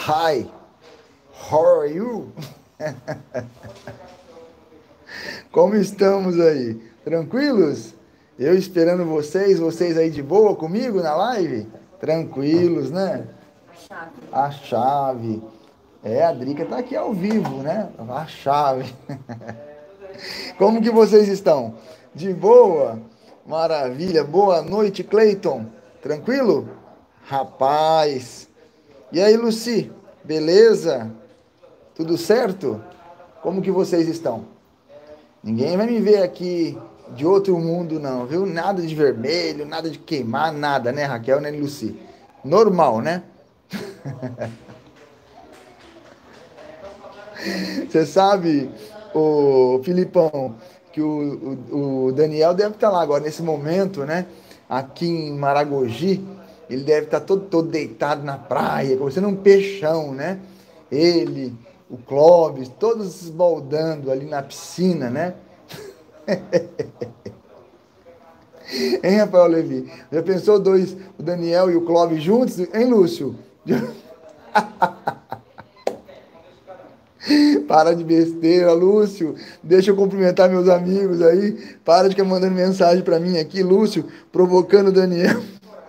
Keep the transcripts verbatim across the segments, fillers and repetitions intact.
Hi, how are you? Como estamos aí? Tranquilos? Eu esperando vocês, vocês aí de boa comigo na live? Tranquilos, né? A chave. A chave. É, a Drica tá aqui ao vivo, né? A chave. Como que vocês estão? De boa? Maravilha. Boa noite, Cleiton. Tranquilo? Rapaz. E aí, Luci? Beleza? Tudo certo? Como que vocês estão? Ninguém vai me ver aqui de outro mundo, não, viu? Nada de vermelho, nada de queimar, nada, né, Raquel, né, Luci? Normal, né? Você sabe, o Filipão, que o, o, o Daniel deve estar lá agora, nesse momento, né? Aqui em Maragogi, ele deve estar todo, todo deitado na praia, parecendo um peixão, né? Ele, o Clóvis, todos esbaldando ali na piscina, né? Hein, Rafael Levi? Já pensou dois, o Daniel e o Clóvis juntos? Hein, Lúcio? Para de besteira, Lúcio. Deixa eu cumprimentar meus amigos aí. Para de ficar mandando mensagem para mim aqui, Lúcio, provocando o Daniel.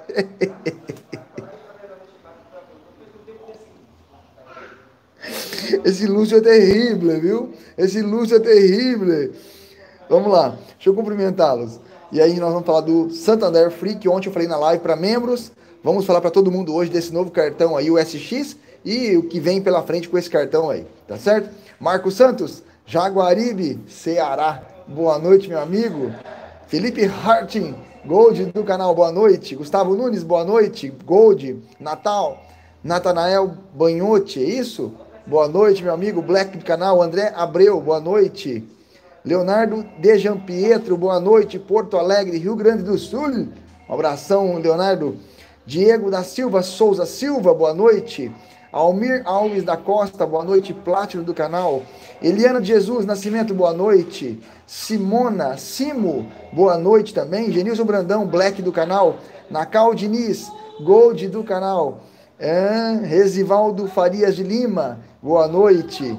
Esse Lúcio é terrível, viu? Esse Lúcio é terrível. Vamos lá, deixa eu cumprimentá-los. E aí nós vamos falar do Santander Free, que ontem eu falei na live para membros. Vamos falar para todo mundo hoje desse novo cartão aí, o S X, e o que vem pela frente com esse cartão aí, tá certo? Marcos Santos, Jaguaribe, Ceará. Boa noite, meu amigo. Felipe Harting, Gold do canal, boa noite. Gustavo Nunes, boa noite. Gold, Natal. Natanael Banhote, é isso? Boa noite, meu amigo. Black do canal, André Abreu, boa noite. Leonardo de Pietro, boa noite. Porto Alegre, Rio Grande do Sul. Um abração, Leonardo. Diego da Silva Souza Silva, boa noite. Almir Alves da Costa, boa noite. Plátino do canal. Eliana de Jesus Nascimento, boa noite. Simona Simo, boa noite também. Genilson Brandão, Black do canal. Nacal Diniz, Gold do canal. É, Resivaldo Farias de Lima, boa noite.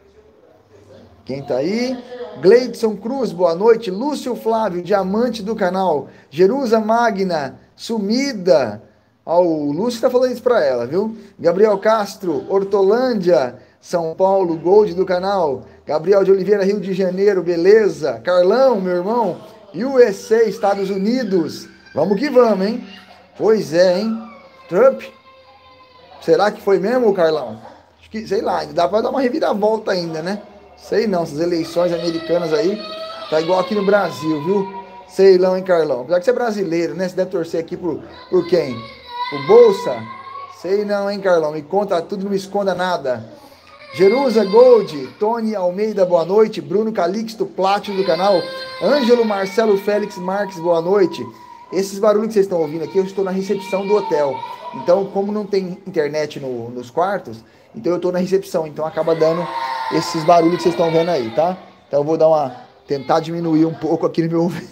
Quem tá aí? Gleidson Cruz, boa noite. Lúcio Flávio, diamante do canal. Jerusa Magna, sumida. Ó, o Lúcio tá falando isso pra ela, viu? Gabriel Castro, Hortolândia, São Paulo, Gold do canal. Gabriel de Oliveira, Rio de Janeiro, beleza. Carlão, meu irmão. U S A, Estados Unidos. Vamos que vamos, hein? Pois é, hein? Trump. Será que foi mesmo, Carlão? Acho que, sei lá, dá pra dar uma reviravolta ainda, né? Sei não, essas eleições americanas aí, tá igual aqui no Brasil, viu? Sei não, hein, Carlão? Apesar que você é brasileiro, né? Você deve torcer aqui por, por quem? Por Bolsa? Sei não, hein, Carlão? Me conta tudo, não me esconda nada. Jerusa Gold, Tony Almeida, boa noite. Bruno Calixto, Plátino do canal. Ângelo Marcelo Félix Marques, boa noite. Esses barulhos que vocês estão ouvindo aqui, eu estou na recepção do hotel. Então, como não tem internet no, nos quartos, então eu estou na recepção. Então acaba dando esses barulhos que vocês estão vendo aí, tá? Então eu vou dar uma... tentar diminuir um pouco aqui no meu ouvido.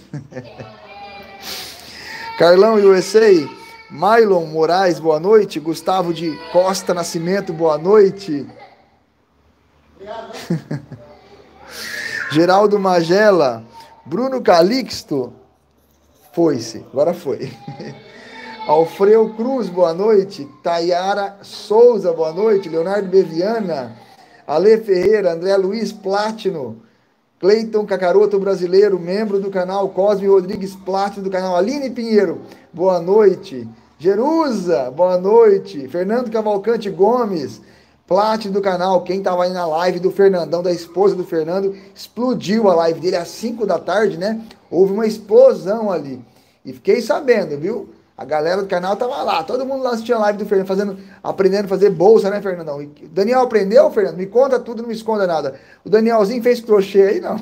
Carlão U S A. Mylon Moraes, boa noite. Gustavo de Costa Nascimento, boa noite. Geraldo Magela. Bruno Calixto. Foi-se, agora foi. Alfredo Cruz, boa noite. Tayara Souza, boa noite. Leonardo Beviana. Ale Ferreira, André Luiz Plátino. Cleiton Cacaroto brasileiro, membro do canal. Cosme Rodrigues Plátino do canal. Aline Pinheiro, boa noite. Jerusa, boa noite. Fernando Cavalcante Gomes, Plátino do canal. Quem estava aí na live do Fernandão, da esposa do Fernando, explodiu a live dele às cinco da tarde, né? Houve uma explosão ali. E fiquei sabendo, viu? A galera do canal tava lá, todo mundo lá assistindo a live do Fernando, fazendo, aprendendo a fazer bolsa, né, Fernandão? E Daniel aprendeu, Fernando? Me conta tudo, não me esconda nada. O Danielzinho fez crochê aí, não?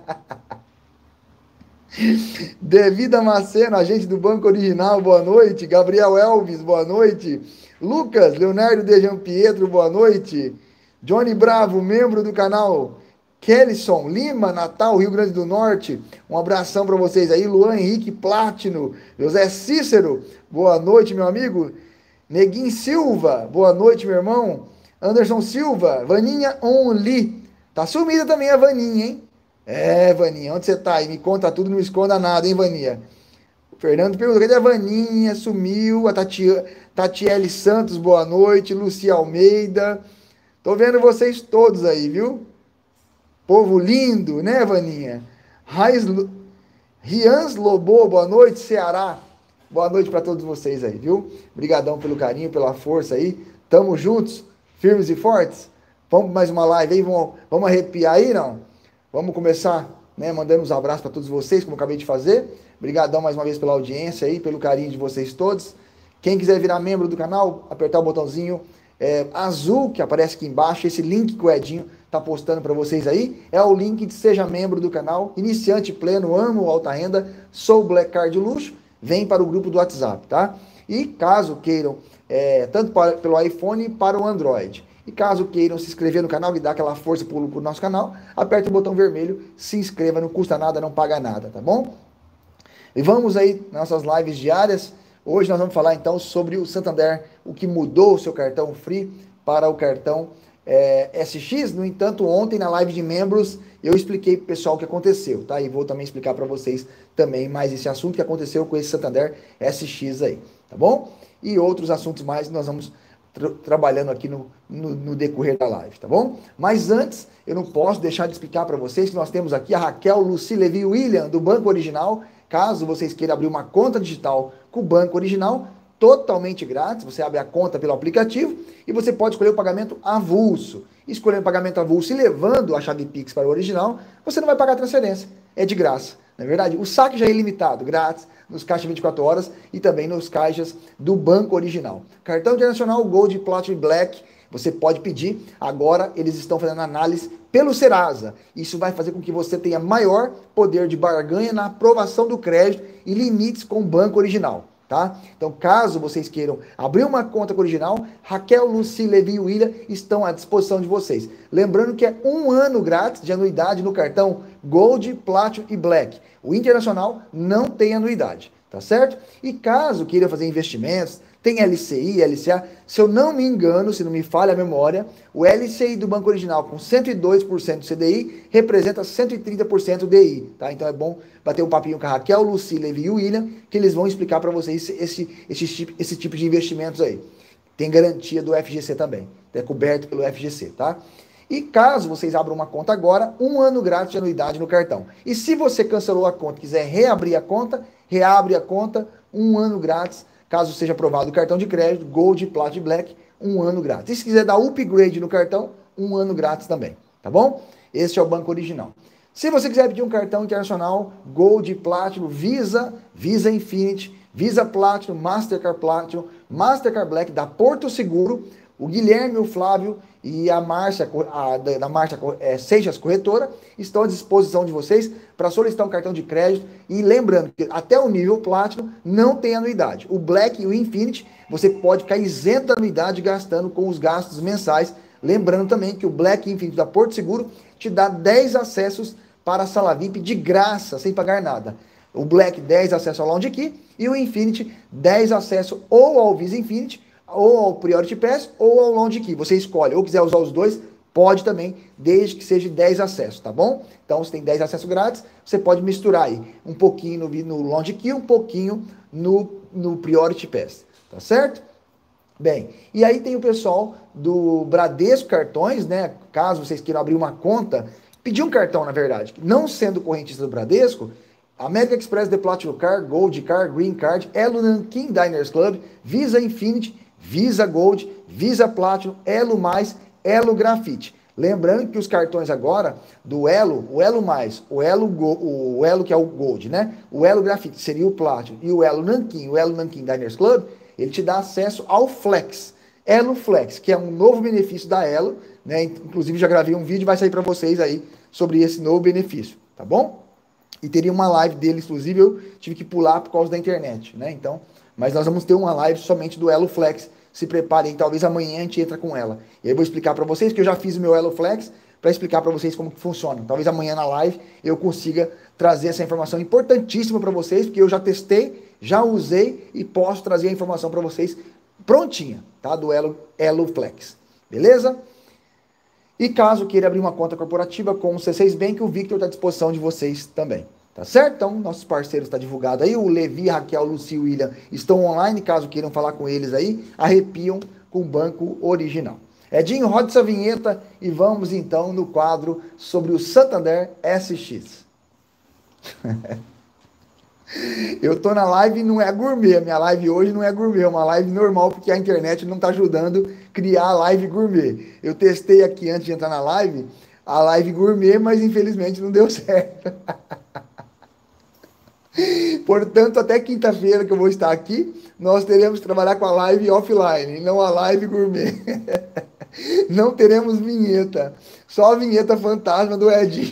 Devida Maceno, agente do Banco Original, boa noite. Gabriel Elvis, boa noite. Lucas, Leonardo de Pietro, boa noite. Johnny Bravo, membro do canal. Kellyson Lima, Natal, Rio Grande do Norte, um abração para vocês aí. Luan Henrique Plátino, José Cícero, boa noite, meu amigo. Neguinho Silva, boa noite, meu irmão. Anderson Silva, Vaninha Only. Tá sumida também a Vaninha, hein? É, Vaninha, onde você tá aí? Me conta tudo, não me esconda nada, hein, Vaninha? O Fernando perguntou, cadê a Vaninha? Sumiu. A Tati... Tatiele Santos, boa noite. Lucia Almeida. Tô vendo vocês todos aí, viu? Povo lindo, né, Vaninha? Raiz... Rians Lobo, boa noite, Ceará. Boa noite para todos vocês aí, viu? Obrigadão pelo carinho, pela força aí. Tamo juntos, firmes e fortes. Vamos mais uma live aí, vamos, vamos arrepiar aí, não? Vamos começar, né, mandando uns abraços para todos vocês, como eu acabei de fazer. Obrigadão mais uma vez pela audiência aí, pelo carinho de vocês todos. Quem quiser virar membro do canal, apertar o botãozinho é, azul que aparece aqui embaixo, esse link que o Edinho tá postando para vocês aí, é o link de seja membro do canal, iniciante pleno, amo alta renda, sou Black Card Luxo, vem para o grupo do WhatsApp, tá? E caso queiram, é, tanto para, pelo iPhone para o Android, e caso queiram se inscrever no canal e dar aquela força para o nosso canal, aperte o botão vermelho, se inscreva, não custa nada, não paga nada, tá bom? E vamos aí nas nossas lives diárias. Hoje nós vamos falar então sobre o Santander, o que mudou o seu cartão Free para o cartão é, S X. No entanto, ontem na live de membros eu expliquei para o pessoal o que aconteceu, tá? E vou também explicar para vocês também mais esse assunto que aconteceu com esse Santander S X aí, tá bom? E outros assuntos mais que nós vamos tra trabalhando aqui no, no, no decorrer da live, tá bom? Mas antes, eu não posso deixar de explicar para vocês que nós temos aqui a Raquel, Lucy, Levi e William do Banco Original. Caso vocês queiram abrir uma conta digital com o Banco Original, totalmente grátis, você abre a conta pelo aplicativo e você pode escolher o pagamento avulso. Escolhendo o pagamento avulso e levando a chave Pix para o Original, você não vai pagar transferência, é de graça, não é verdade? O saque já é ilimitado, grátis, nos caixas vinte e quatro horas e também nos caixas do Banco Original. Cartão Internacional Gold, Platinum e Black, você pode pedir, agora eles estão fazendo análise pelo Serasa. Isso vai fazer com que você tenha maior poder de barganha na aprovação do crédito e limites com o Banco Original, tá? Então, caso vocês queiram abrir uma conta com o Original, Raquel, Lucy, Levi e William estão à disposição de vocês. Lembrando que é um ano grátis de anuidade no cartão Gold, Platinum e Black. O Internacional não tem anuidade, tá certo? E caso queira fazer investimentos, tem L C I, L C A, se eu não me engano, se não me falha a memória, o L C I do Banco Original com cento e dois por cento do C D I representa cento e trinta por cento do D I, tá? Então é bom bater um papinho com a Raquel, Lucy, Levi e William, que eles vão explicar para vocês esse, esse, esse, tipo, esse tipo de investimentos aí. Tem garantia do F G C também, é coberto pelo F G C, tá? E caso vocês abram uma conta agora, um ano grátis de anuidade no cartão. E se você cancelou a conta e quiser reabrir a conta, reabre a conta, um ano grátis. Caso seja aprovado o cartão de crédito, Gold, Platinum e Black, um ano grátis. E se quiser dar upgrade no cartão, um ano grátis também, tá bom? Esse é o Banco Original. Se você quiser pedir um cartão internacional, Gold, Platinum, Visa, Visa Infinity, Visa Platinum, Mastercard Platinum, Mastercard Black, da Porto Seguro, o Guilherme, o Flávio e a Márcia, a, da Márcia é, Seixas Corretora, estão à disposição de vocês para solicitar um cartão de crédito. E lembrando que até o nível Platinum não tem anuidade. O Black e o Infinity, você pode ficar isento da anuidade gastando com os gastos mensais. Lembrando também que o Black e Infinity da Porto Seguro te dá dez acessos para a sala V I P de graça, sem pagar nada. O Black, dez acessos ao Lounge Key e o Infinity, dez acessos ou ao Visa Infinity, ou ao Priority Pass, ou ao Lounge Key. Você escolhe, ou quiser usar os dois, pode também, desde que seja dez acessos, tá bom? Então, você tem dez acessos grátis, você pode misturar aí um pouquinho no, no Lounge Key, um pouquinho no, no Priority Pass, tá certo? Bem, e aí tem o pessoal do Bradesco Cartões, né? Caso vocês queiram abrir uma conta, pedir um cartão, na verdade, não sendo correntista do Bradesco, American Express, The Platinum Card, Gold Card, Green Card, Elo Nankin Diners Club, Visa Infinity, Visa Gold, Visa Platinum, Elo Mais, Elo Grafite. Lembrando que os cartões agora do Elo, o Elo Mais, o Elo, Go, o Elo que é o Gold, né? O Elo Grafite seria o Platinum e o Elo Nankin, o Elo Nankin Diners Club, ele te dá acesso ao Flex. Elo Flex, que é um novo benefício da Elo, né? Inclusive já gravei um vídeo, vai sair para vocês aí sobre esse novo benefício, tá bom? E teria uma live dele, inclusive eu tive que pular por causa da internet, né? Então, mas nós vamos ter uma live somente do Elo Flex. Se preparem, talvez amanhã a gente entra com ela. E aí eu vou explicar para vocês, que eu já fiz o meu Elo Flex, para explicar para vocês como que funciona. Talvez amanhã na live eu consiga trazer essa informação importantíssima para vocês, porque eu já testei, já usei e posso trazer a informação para vocês prontinha, tá? Do Elo, Elo Flex. beleza? E caso queira abrir uma conta corporativa com o C seis Bank, o Victor está à disposição de vocês também. Tá certo? Então, nossos parceiros estão divulgados aí. O Levi, a Raquel, Luci e o William estão online. Caso queiram falar com eles aí, arrepiam com o banco original. Edinho, roda essa vinheta e vamos então no quadro sobre o Santander S X. Eu tô na live, não é gourmet. A minha live hoje não é gourmet, é uma live normal, porque a internet não tá ajudando a criar a live gourmet. Eu testei aqui antes de entrar na live, a live gourmet, mas infelizmente não deu certo. Portanto, até quinta-feira que eu vou estar aqui, nós teremos que trabalhar com a live offline, não a live gourmet. Não teremos vinheta, só a vinheta fantasma do Edinho.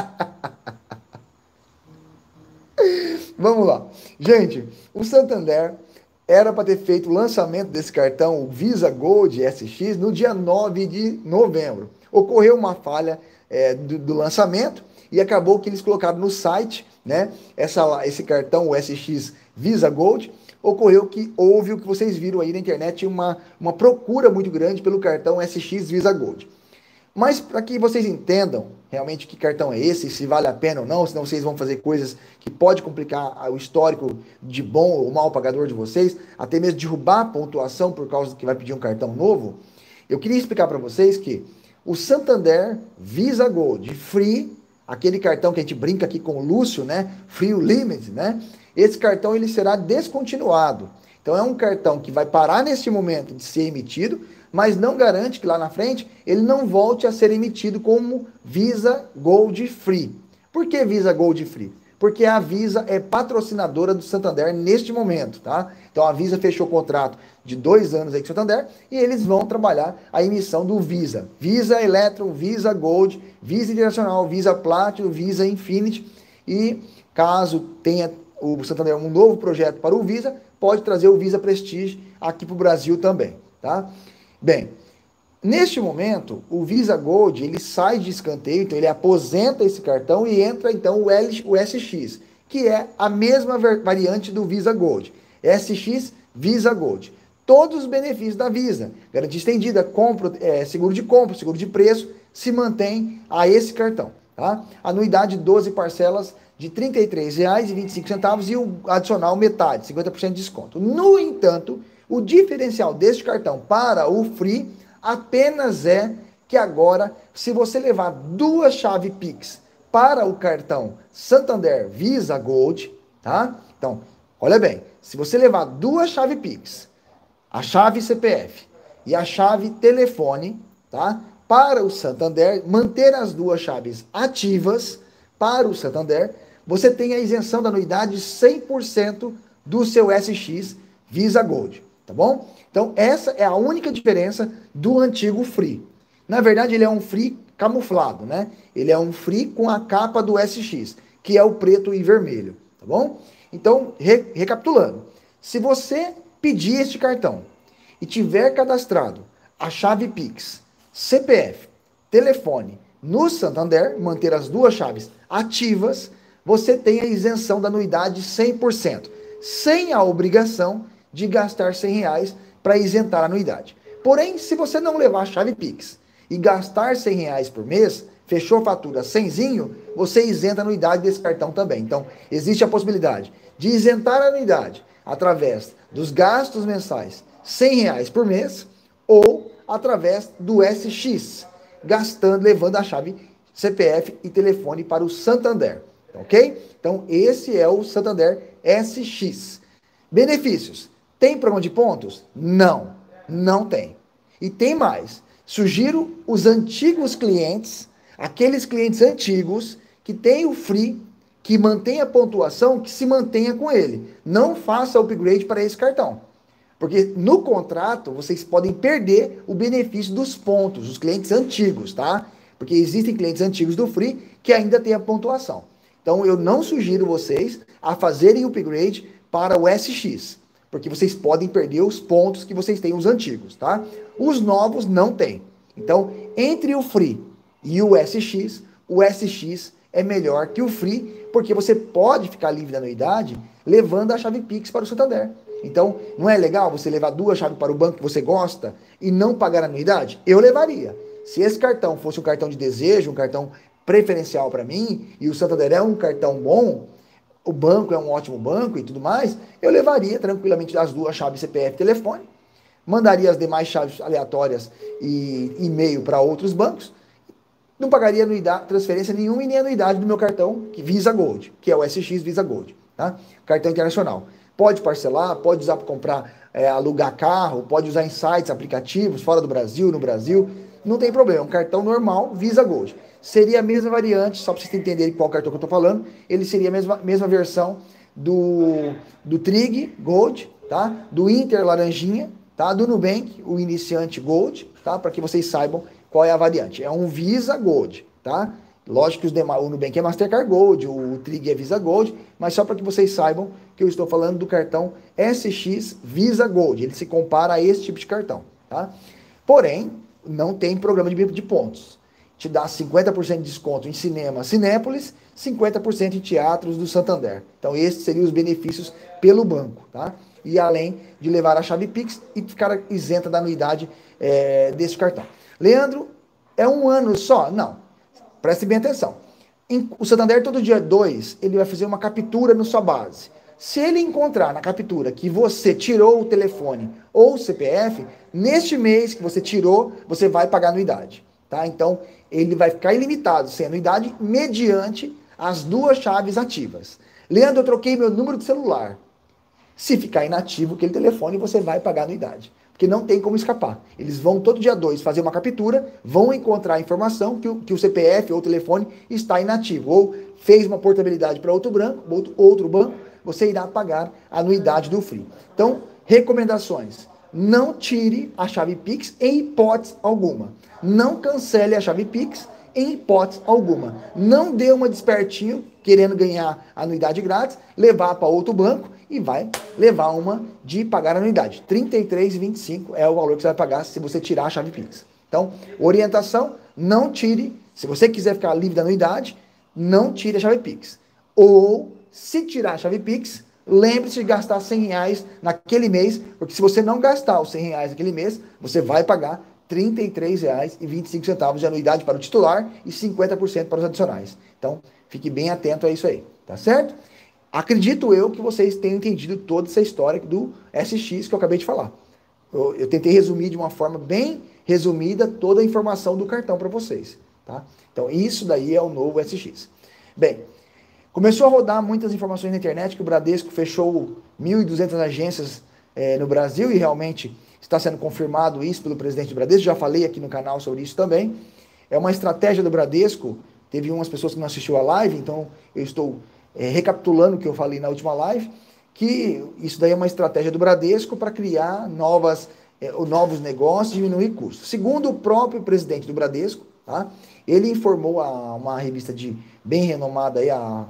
Vamos lá. Gente, o Santander era para ter feito o lançamento desse cartão, o Visa Gold S X, no dia nove de novembro. Ocorreu uma falha é, do, do lançamento e acabou que eles colocaram no site, né, essa, esse cartão, o S X Visa Gold. Ocorreu que houve o que vocês viram aí na internet, uma, uma procura muito grande pelo cartão S X Visa Gold. Mas para que vocês entendam realmente que cartão é esse, se vale a pena ou não, senão vocês vão fazer coisas que pode complicar o histórico de bom ou mau pagador de vocês, até mesmo derrubar a pontuação por causa que vai pedir um cartão novo, eu queria explicar para vocês que o Santander Visa Gold Free, aquele cartão que a gente brinca aqui com o Lúcio, né? Free Limit, né? Esse cartão ele será descontinuado. Então é um cartão que vai parar neste momento de ser emitido, mas não garante que lá na frente ele não volte a ser emitido como Visa Gold Free. Por que Visa Gold Free? Porque a Visa é patrocinadora do Santander neste momento, tá? Então a Visa fechou o contrato de dois anos aí com o Santander e eles vão trabalhar a emissão do Visa. Visa Electron, Visa Gold, Visa Internacional, Visa Platinum, Visa Infinity. E caso tenha o Santander um novo projeto para o Visa, pode trazer o Visa Prestige aqui para o Brasil também, tá? Bem, neste momento, o Visa Gold, ele sai de escanteio, então ele aposenta esse cartão e entra então o, L, o S X, que é a mesma variante do Visa Gold. S X Visa Gold. Todos os benefícios da Visa, garantia estendida, compra, é, seguro de compra, seguro de preço, se mantém a esse cartão, tá? Anuidade doze parcelas de trinta e três reais e vinte e cinco centavos e o adicional metade, cinquenta por cento de desconto. No entanto, o diferencial deste cartão para o Free apenas é que agora, se você levar duas chaves Pix para o cartão Santander Visa Gold, tá? Então, olha bem, se você levar duas chaves Pix, a chave C P F e a chave telefone, tá? Para o Santander, manter as duas chaves ativas para o Santander, você tem a isenção da anuidade cem por cento do seu S X Visa Gold. Tá bom? Então, essa é a única diferença do antigo Free. Na verdade, ele é um Free camuflado, né? Ele é um Free com a capa do S X, que é o preto e vermelho, tá bom? Então, re recapitulando. Se você pedir este cartão e tiver cadastrado a chave Pix, C P F, telefone no Santander, manter as duas chaves ativas, você tem a isenção da anuidade cem por cento, sem a obrigação de gastar cem reais para isentar a anuidade. Porém, se você não levar a chave Pix e gastar cem reais por mês, fechou a fatura cenzinho, você isenta a anuidade desse cartão também. Então, existe a possibilidade de isentar a anuidade através dos gastos mensais, cem reais por mês, ou através do S X, gastando, levando a chave C P F e telefone para o Santander. Ok? Então, esse é o Santander S X. Benefícios. Tem programa de pontos? Não, não tem. E tem mais. Sugiro os antigos clientes, aqueles clientes antigos que têm o Free, que mantém a pontuação, que se mantenha com ele. Não faça upgrade para esse cartão. Porque no contrato, vocês podem perder o benefício dos pontos, os clientes antigos, tá? Porque existem clientes antigos do Free que ainda têm a pontuação. Então, eu não sugiro vocês a fazerem upgrade para o S X. Porque vocês podem perder os pontos que vocês têm, os antigos, tá? Os novos não tem. Então, entre o Free e o S X, o S X é melhor que o Free, porque você pode ficar livre da anuidade levando a chave Pix para o Santander. Então, não é legal você levar duas chaves para o banco que você gosta e não pagar anuidade? Eu levaria. Se esse cartão fosse um cartão de desejo, um cartão preferencial para mim, e o Santander é um cartão bom, o banco é um ótimo banco e tudo mais, eu levaria tranquilamente as duas chaves C P F e telefone, mandaria as demais chaves aleatórias e e-mail para outros bancos, não pagaria anuidade, transferência nenhuma e nem anuidade do meu cartão Visa Gold, que é o S X Visa Gold, tá? Cartão internacional. Pode parcelar, pode usar para comprar, é, alugar carro, pode usar em sites, aplicativos, fora do Brasil, no Brasil, não tem problema, é um cartão normal Visa Gold. Seria a mesma variante, só para vocês entenderem qual cartão que eu estou falando, ele seria a mesma, mesma versão do, do Trig Gold, tá? Do Inter Laranjinha, tá? Do Nubank, o Iniciante Gold, tá? Para que vocês saibam qual é a variante. É um Visa Gold, tá? Lógico que os demais, o Nubank é Mastercard Gold, o Trig é Visa Gold, mas só para que vocês saibam que eu estou falando do cartão S X Visa Gold. Ele se compara a esse tipo de cartão, tá? Porém, não tem programa de de pontos. Te dá cinquenta por cento de desconto em cinema Cinépolis, cinquenta por cento em teatros do Santander. Então, esses seriam os benefícios pelo banco, tá? E além de levar a chave Pix e ficar isenta da anuidade é, desse cartão. Leandro, é um ano só? Não. Preste bem atenção. O Santander, todo dia dois, ele vai fazer uma captura na sua base. Se ele encontrar na captura que você tirou o telefone ou o C P F, neste mês que você tirou, você vai pagar anuidade. Tá? Então, ele vai ficar ilimitado sem anuidade mediante as duas chaves ativas. Leandro, eu troquei meu número de celular. Se ficar inativo aquele telefone, você vai pagar anuidade. Porque não tem como escapar. Eles vão todo dia dois fazer uma captura, vão encontrar a informação que o, que o C P F ou o telefone está inativo, ou fez uma portabilidade para outro banco, outro, outro banco, você irá pagar a anuidade do Free. Então, recomendações. Não tire a chave Pix em hipótese alguma. Não cancele a chave Pix em hipótese alguma. Não dê uma despertinho, querendo ganhar anuidade grátis, levar para outro banco e vai levar uma de pagar anuidade. trinta e três reais e vinte e cinco centavos é o valor que você vai pagar se você tirar a chave Pix. Então, orientação, não tire. Se você quiser ficar livre da anuidade, não tire a chave Pix. Ou, se tirar a chave Pix, lembre-se de gastar cem reais naquele mês, porque se você não gastar os cem reais naquele mês, você vai pagar trinta e três reais e vinte e cinco centavos de anuidade para o titular e cinquenta por cento para os adicionais. Então, fique bem atento a isso aí, tá certo? Acredito eu que vocês tenham entendido toda essa história do S X que eu acabei de falar. Eu, eu tentei resumir de uma forma bem resumida toda a informação do cartão para vocês, tá? Então, isso daí é o novo S X. Bem, começou a rodar muitas informações na internet que o Bradesco fechou mil e duzentas agências é, no Brasil e realmente está sendo confirmado isso pelo presidente do Bradesco. Já falei aqui no canal sobre isso também. É uma estratégia do Bradesco. Teve umas pessoas que não assistiu a live, então eu estou é, recapitulando o que eu falei na última live, que isso daí é uma estratégia do Bradesco para criar novas, é, novos negócios e diminuir custos. Segundo o próprio presidente do Bradesco, tá? Ele informou a uma revista de bem renomada, aí, a,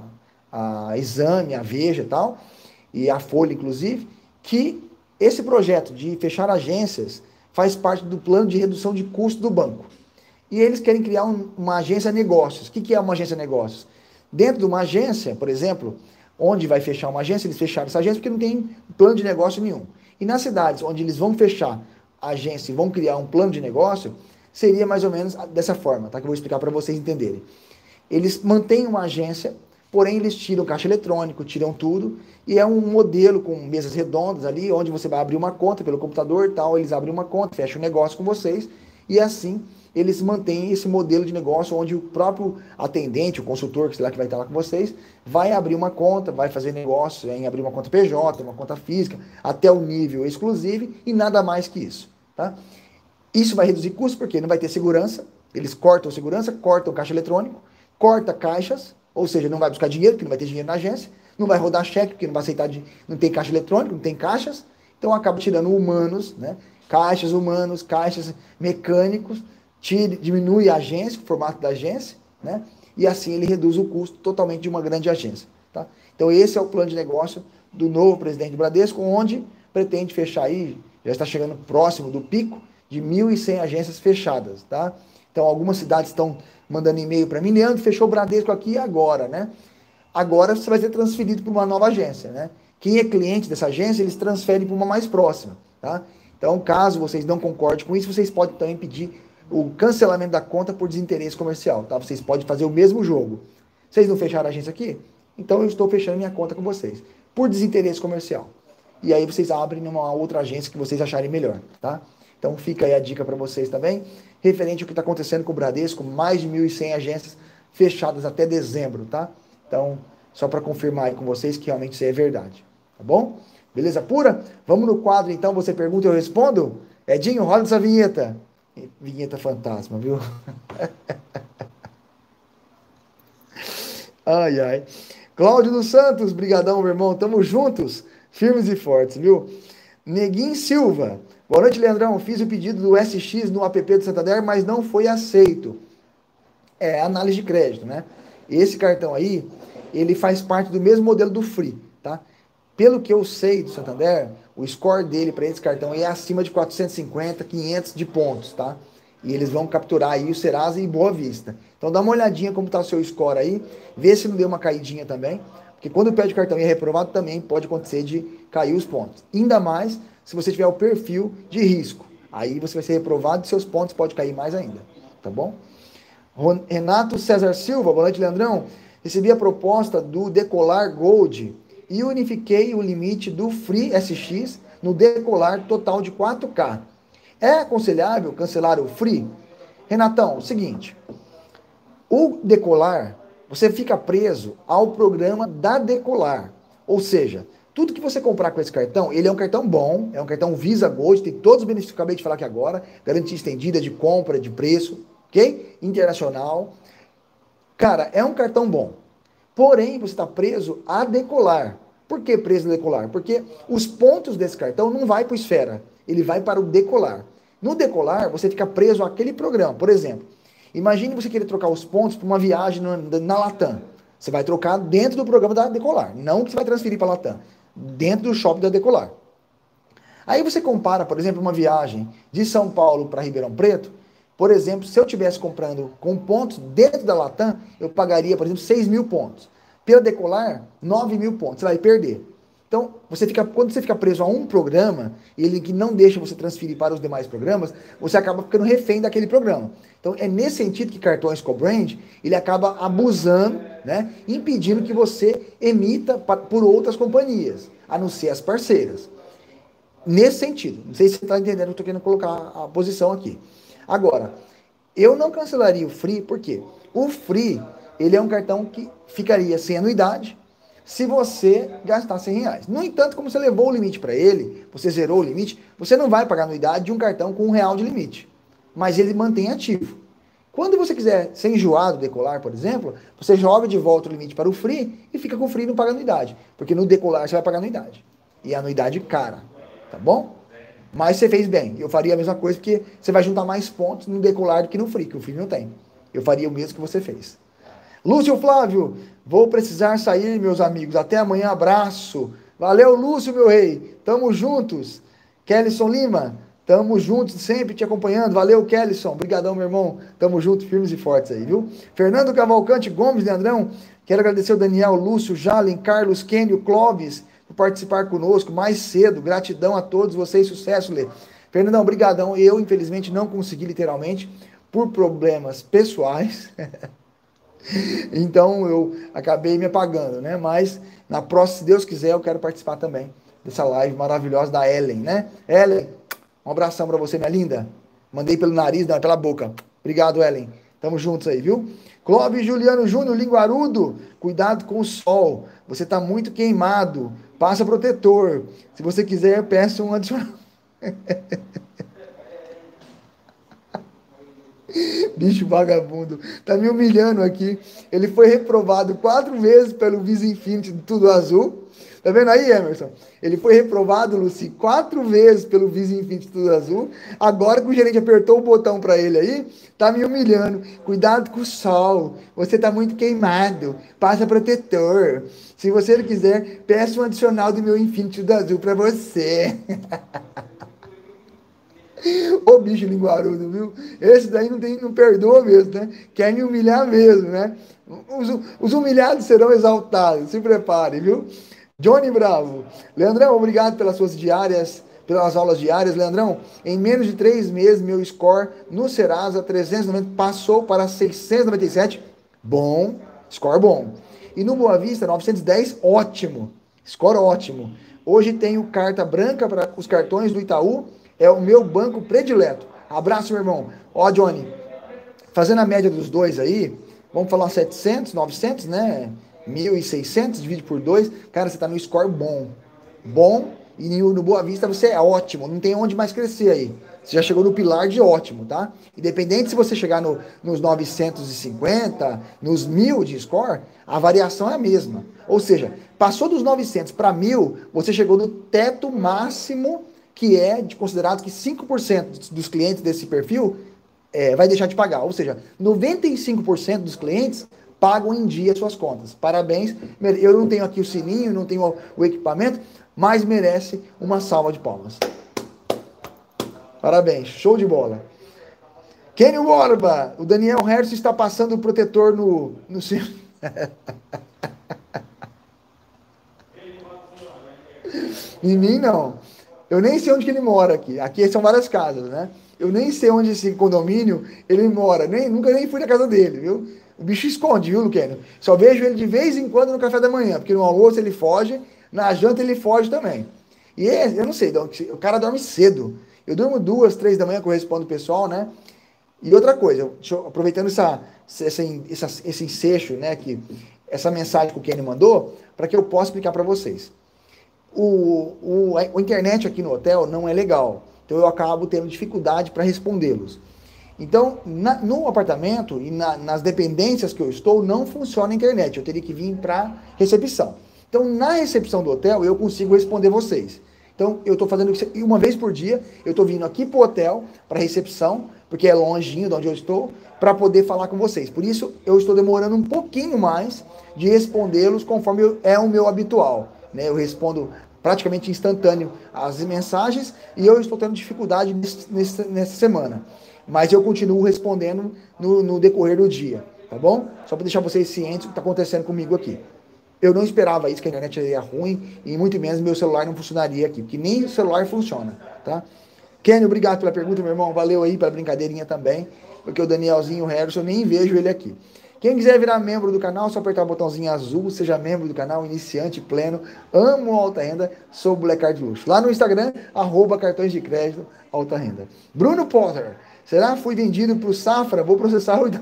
a Exame, a Veja e tal, e a Folha, inclusive, que esse projeto de fechar agências faz parte do plano de redução de custo do banco. E eles querem criar um, uma agência negócios. O que, que é uma agência negócios? Dentro de uma agência, por exemplo, onde vai fechar uma agência, eles fecharam essa agência porque não tem plano de negócio nenhum. E nas cidades onde eles vão fechar a agência e vão criar um plano de negócio, seria mais ou menos dessa forma, tá? Que eu vou explicar para vocês entenderem. Eles mantêm uma agência, porém eles tiram caixa eletrônico, tiram tudo, e é um modelo com mesas redondas ali, onde você vai abrir uma conta pelo computador e tal, eles abrem uma conta, fecham um negócio com vocês, e assim eles mantêm esse modelo de negócio onde o próprio atendente, o consultor, que sei lá que vai estar lá com vocês, vai abrir uma conta, vai fazer negócio em abrir uma conta P J, uma conta física, até o nível exclusivo e nada mais que isso, tá? Isso vai reduzir custos porque não vai ter segurança, eles cortam segurança, cortam caixa eletrônico, corta caixas, ou seja, não vai buscar dinheiro, porque não vai ter dinheiro na agência, não vai rodar cheque, porque não vai aceitar, de, não tem caixa eletrônico, não tem caixas, então acaba tirando humanos, né? Caixas humanos, caixas mecânicos, tira, diminui a agência, o formato da agência, né? E assim ele reduz o custo totalmente de uma grande agência, tá? Então esse é o plano de negócio do novo presidente do Bradesco, onde pretende fechar aí, já está chegando próximo do pico, de mil e cem agências fechadas, tá? Então, algumas cidades estão mandando e-mail para mim, Leandro, fechou o Bradesco aqui agora, né? Agora você vai ser transferido para uma nova agência, né? Quem é cliente dessa agência, eles transferem para uma mais próxima, tá? Então, caso vocês não concordem com isso, vocês podem também pedir o cancelamento da conta por desinteresse comercial, tá? Vocês podem fazer o mesmo jogo. Vocês não fecharam a agência aqui? Então eu estou fechando minha conta com vocês, por desinteresse comercial. E aí vocês abrem numa outra agência que vocês acharem melhor, tá? Então fica aí a dica para vocês também, referente ao que está acontecendo com o Bradesco, mais de mil e cem agências fechadas até dezembro, tá? Então, só para confirmar aí com vocês que realmente isso é verdade, tá bom? Beleza pura? Vamos no quadro então, você pergunta e eu respondo? Edinho, roda essa vinheta. Vinheta fantasma, viu? Ai, ai. Cláudio dos Santos, brigadão, meu irmão. Tamo juntos, firmes e fortes, viu? Neguinho Silva. Boa noite, Leandrão. Fiz o pedido do S X no app do Santander, mas não foi aceito. É, análise de crédito, né? Esse cartão aí, ele faz parte do mesmo modelo do Free, tá? Pelo que eu sei do Santander, o score dele para esse cartão é acima de quatrocentos e cinquenta, quinhentos de pontos, tá? E eles vão capturar aí o Serasa e Boa Vista. Então dá uma olhadinha como está o seu score aí, vê se não deu uma caidinha também, porque quando pede o cartão e é reprovado também pode acontecer de cair os pontos. Ainda mais se você tiver o perfil de risco. Aí você vai ser reprovado e seus pontos podem cair mais ainda, tá bom? Renato César Silva, boa noite, Leandrão. Recebi a proposta do Decolar Gold e unifiquei o limite do Free S X no Decolar total de quatro K. É aconselhável cancelar o Free? Renatão, o seguinte, o Decolar, você fica preso ao programa da Decolar. Ou seja, tudo que você comprar com esse cartão, ele é um cartão bom, é um cartão Visa Gold, tem todos os benefícios que eu acabei de falar aqui agora, garantia estendida de compra, de preço, ok? Internacional. Cara, é um cartão bom. Porém, você está preso a Decolar. Por que preso a Decolar? Porque os pontos desse cartão não vai para o Esfera, ele vai para o Decolar. No Decolar, você fica preso àquele programa. Por exemplo, imagine você querer trocar os pontos para uma viagem na, na Latam. Você vai trocar dentro do programa da Decolar, não que você vai transferir para a Latam, dentro do shopping da Decolar. Aí você compara, por exemplo, uma viagem de São Paulo para Ribeirão Preto. Por exemplo, se eu estivesse comprando com pontos dentro da Latam, eu pagaria, por exemplo, seis mil pontos. Pela Decolar, nove mil pontos. Você vai perder. Então, você fica, quando você fica preso a um programa, ele que não deixa você transferir para os demais programas, você acaba ficando refém daquele programa. Então, é nesse sentido que cartões co-brand, ele acaba abusando, né, impedindo que você emita por outras companhias, a não ser as parceiras. Nesse sentido. Não sei se você está entendendo, eu estou querendo colocar a posição aqui. Agora, eu não cancelaria o Free, por quê? O Free, ele é um cartão que ficaria sem anuidade se você gastar cem reais. No entanto, como você levou o limite para ele, você zerou o limite, você não vai pagar anuidade de um cartão com um real de limite. Mas ele mantém ativo. Quando você quiser ser enjoado do Decolar, por exemplo, você joga de volta o limite para o Free e fica com o Free e não paga anuidade. Porque no Decolar você vai pagar anuidade. E a anuidade cara. Tá bom? Mas você fez bem. Eu faria a mesma coisa, porque você vai juntar mais pontos no Decolar do que no Free, que o Free não tem. Eu faria o mesmo que você fez. Lúcio Flávio, vou precisar sair, meus amigos. Até amanhã, abraço. Valeu, Lúcio, meu rei. Tamo juntos. Kellyson Lima, tamo juntos, sempre te acompanhando. Valeu, Kellyson. Obrigadão, meu irmão. Tamo juntos, firmes e fortes aí, viu? Fernando Cavalcante Gomes, Leandrão. Quero agradecer o Daniel, Lúcio, Jalen, Carlos, Kênio, Clóvis, por participar conosco mais cedo. Gratidão a todos vocês. Sucesso, Lê. Fernandão, obrigadão. Eu, infelizmente, não consegui, literalmente, por problemas pessoais. Então eu acabei me apagando, né? Mas na próxima, se Deus quiser, eu quero participar também dessa live maravilhosa da Ellen, né? Ellen, um abração pra você, minha linda. Mandei pelo nariz, não, pela boca. Obrigado, Ellen. Tamo juntos aí, viu? Clóvis Juliano Júnior, linguarudo. Cuidado com o sol. Você tá muito queimado. Passa protetor. Se você quiser, peça um adicional. Bicho vagabundo, tá me humilhando aqui. Ele foi reprovado quatro vezes pelo Visa Infinity do Tudo Azul. Tá vendo aí, Emerson? Ele foi reprovado, Luci, quatro vezes pelo Visa Infinity Tudo Azul. Agora que o gerente apertou o botão para ele aí, tá me humilhando. Cuidado com o sol. Você tá muito queimado. Passa protetor. Se você não quiser, peça um adicional do meu Infinity Tudo Azul para você. Ô bicho linguarudo, viu? Esse daí não, tem, não perdoa mesmo, né? Quer me humilhar mesmo, né? Os, os humilhados serão exaltados, se preparem, viu? Johnny Bravo. Leandrão, obrigado pelas suas diárias, pelas aulas diárias. Leandrão, em menos de três meses, meu score no Serasa trezentos e noventa passou para seiscentos e noventa e sete. Bom, score bom. E no Boa Vista, novecentos e dez, ótimo. Score ótimo. Hoje tenho carta branca para os cartões do Itaú. É o meu banco predileto. Abraço, meu irmão. Ó, Johnny, fazendo a média dos dois aí, vamos falar setecentos, novecentos, né? mil e seiscentos, divide por dois. Cara, você tá no score bom. Bom. E no Boa Vista você é ótimo. Não tem onde mais crescer aí. Você já chegou no pilar de ótimo, tá? Independente se você chegar no, nos novecentos e cinquenta, nos mil de score, a variação é a mesma. Ou seja, passou dos novecentos para mil, você chegou no teto máximo, que é de considerado que cinco por cento dos clientes desse perfil é, vai deixar de pagar. Ou seja, noventa e cinco por cento dos clientes pagam em dia suas contas. Parabéns. Eu não tenho aqui o sininho, não tenho o equipamento, mas merece uma salva de palmas. Parabéns, show de bola. Kenny Borba, o Daniel Hertz está passando o protetor no... no... Em mim, não. Eu nem sei onde que ele mora aqui. Aqui são várias casas, né? Eu nem sei onde esse condomínio ele mora. Nem, nunca nem fui na casa dele, viu? O bicho esconde, viu, Luqueno? Só vejo ele de vez em quando no café da manhã, porque no almoço ele foge, na janta ele foge também. E eu não sei, o cara dorme cedo. Eu durmo duas, três da manhã que eu respondo o pessoal, né? E outra coisa, eu, aproveitando essa, essa, essa, esse ensejo, né, que, essa mensagem que o Kenny mandou, para que eu possa explicar para vocês. O, o, a, a internet aqui no hotel não é legal, então eu acabo tendo dificuldade para respondê-los. Então, na, no apartamento e na, nas dependências que eu estou, não funciona a internet, eu teria que vir para recepção. Então, na recepção do hotel, eu consigo responder vocês. Então, eu estou fazendo isso uma vez por dia, eu estou vindo aqui para o hotel, para recepção, porque é longinho de onde eu estou, para poder falar com vocês. Por isso, eu estou demorando um pouquinho mais de respondê-los conforme eu, é o meu habitual. Né? Eu respondo praticamente instantâneo as mensagens e eu estou tendo dificuldade nesse, nesse, nessa semana. Mas eu continuo respondendo no, no decorrer do dia, tá bom? Só para deixar vocês cientes do que está acontecendo comigo aqui. Eu não esperava isso, que a internet ia ruim, e muito menos meu celular não funcionaria aqui, porque nem o celular funciona, tá? Kenny, obrigado pela pergunta, meu irmão, valeu aí pela brincadeirinha também, porque o Danielzinho, o Harrison, eu nem vejo ele aqui. Quem quiser virar membro do canal, só apertar o botãozinho azul, seja membro do canal, iniciante, pleno, amo alta renda, sou Black Card Luxo. Lá no Instagram, arroba cartões de crédito, alta renda. Bruno Potter, será que fui vendido para o Safra? Vou processar o...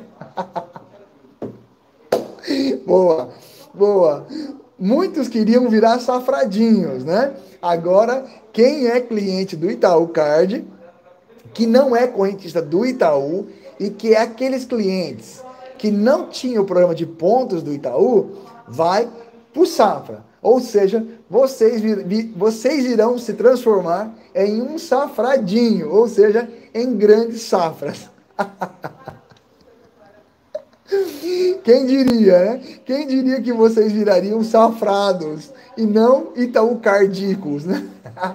Boa. Boa. Muitos queriam virar safradinhos, né? Agora, quem é cliente do Itaú Card, que não é correntista do Itaú, e que é aqueles clientes que não tinham o programa de pontos do Itaú, vai para o Safra. Ou seja, vocês, vir, vocês irão se transformar em um safradinho, ou seja, em grandes safras. Quem diria, né? Quem diria que vocês virariam safrados e não Itaúcardicos, né?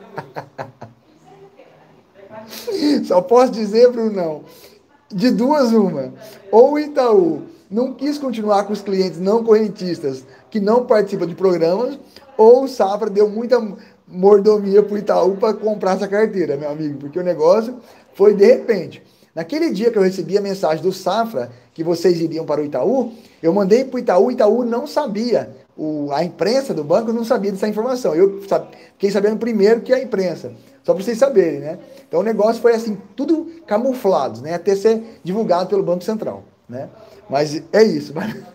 Só posso dizer, Brunão, de duas uma. Ou o Itaú não quis continuar com os clientes não correntistas que não participam de programas, ou o Safra deu muita mordomia pro Itaú para comprar essa carteira, meu amigo, porque o negócio foi de repente. Naquele dia que eu recebi a mensagem do Safra, que vocês iriam para o Itaú, eu mandei para o Itaú, o Itaú não sabia, o, a imprensa do banco não sabia dessa informação. Eu sab, fiquei sabendo primeiro que a imprensa, só para vocês saberem, né? Então o negócio foi assim, tudo camuflado, né? Até ser divulgado pelo Banco Central, né? Mas é isso.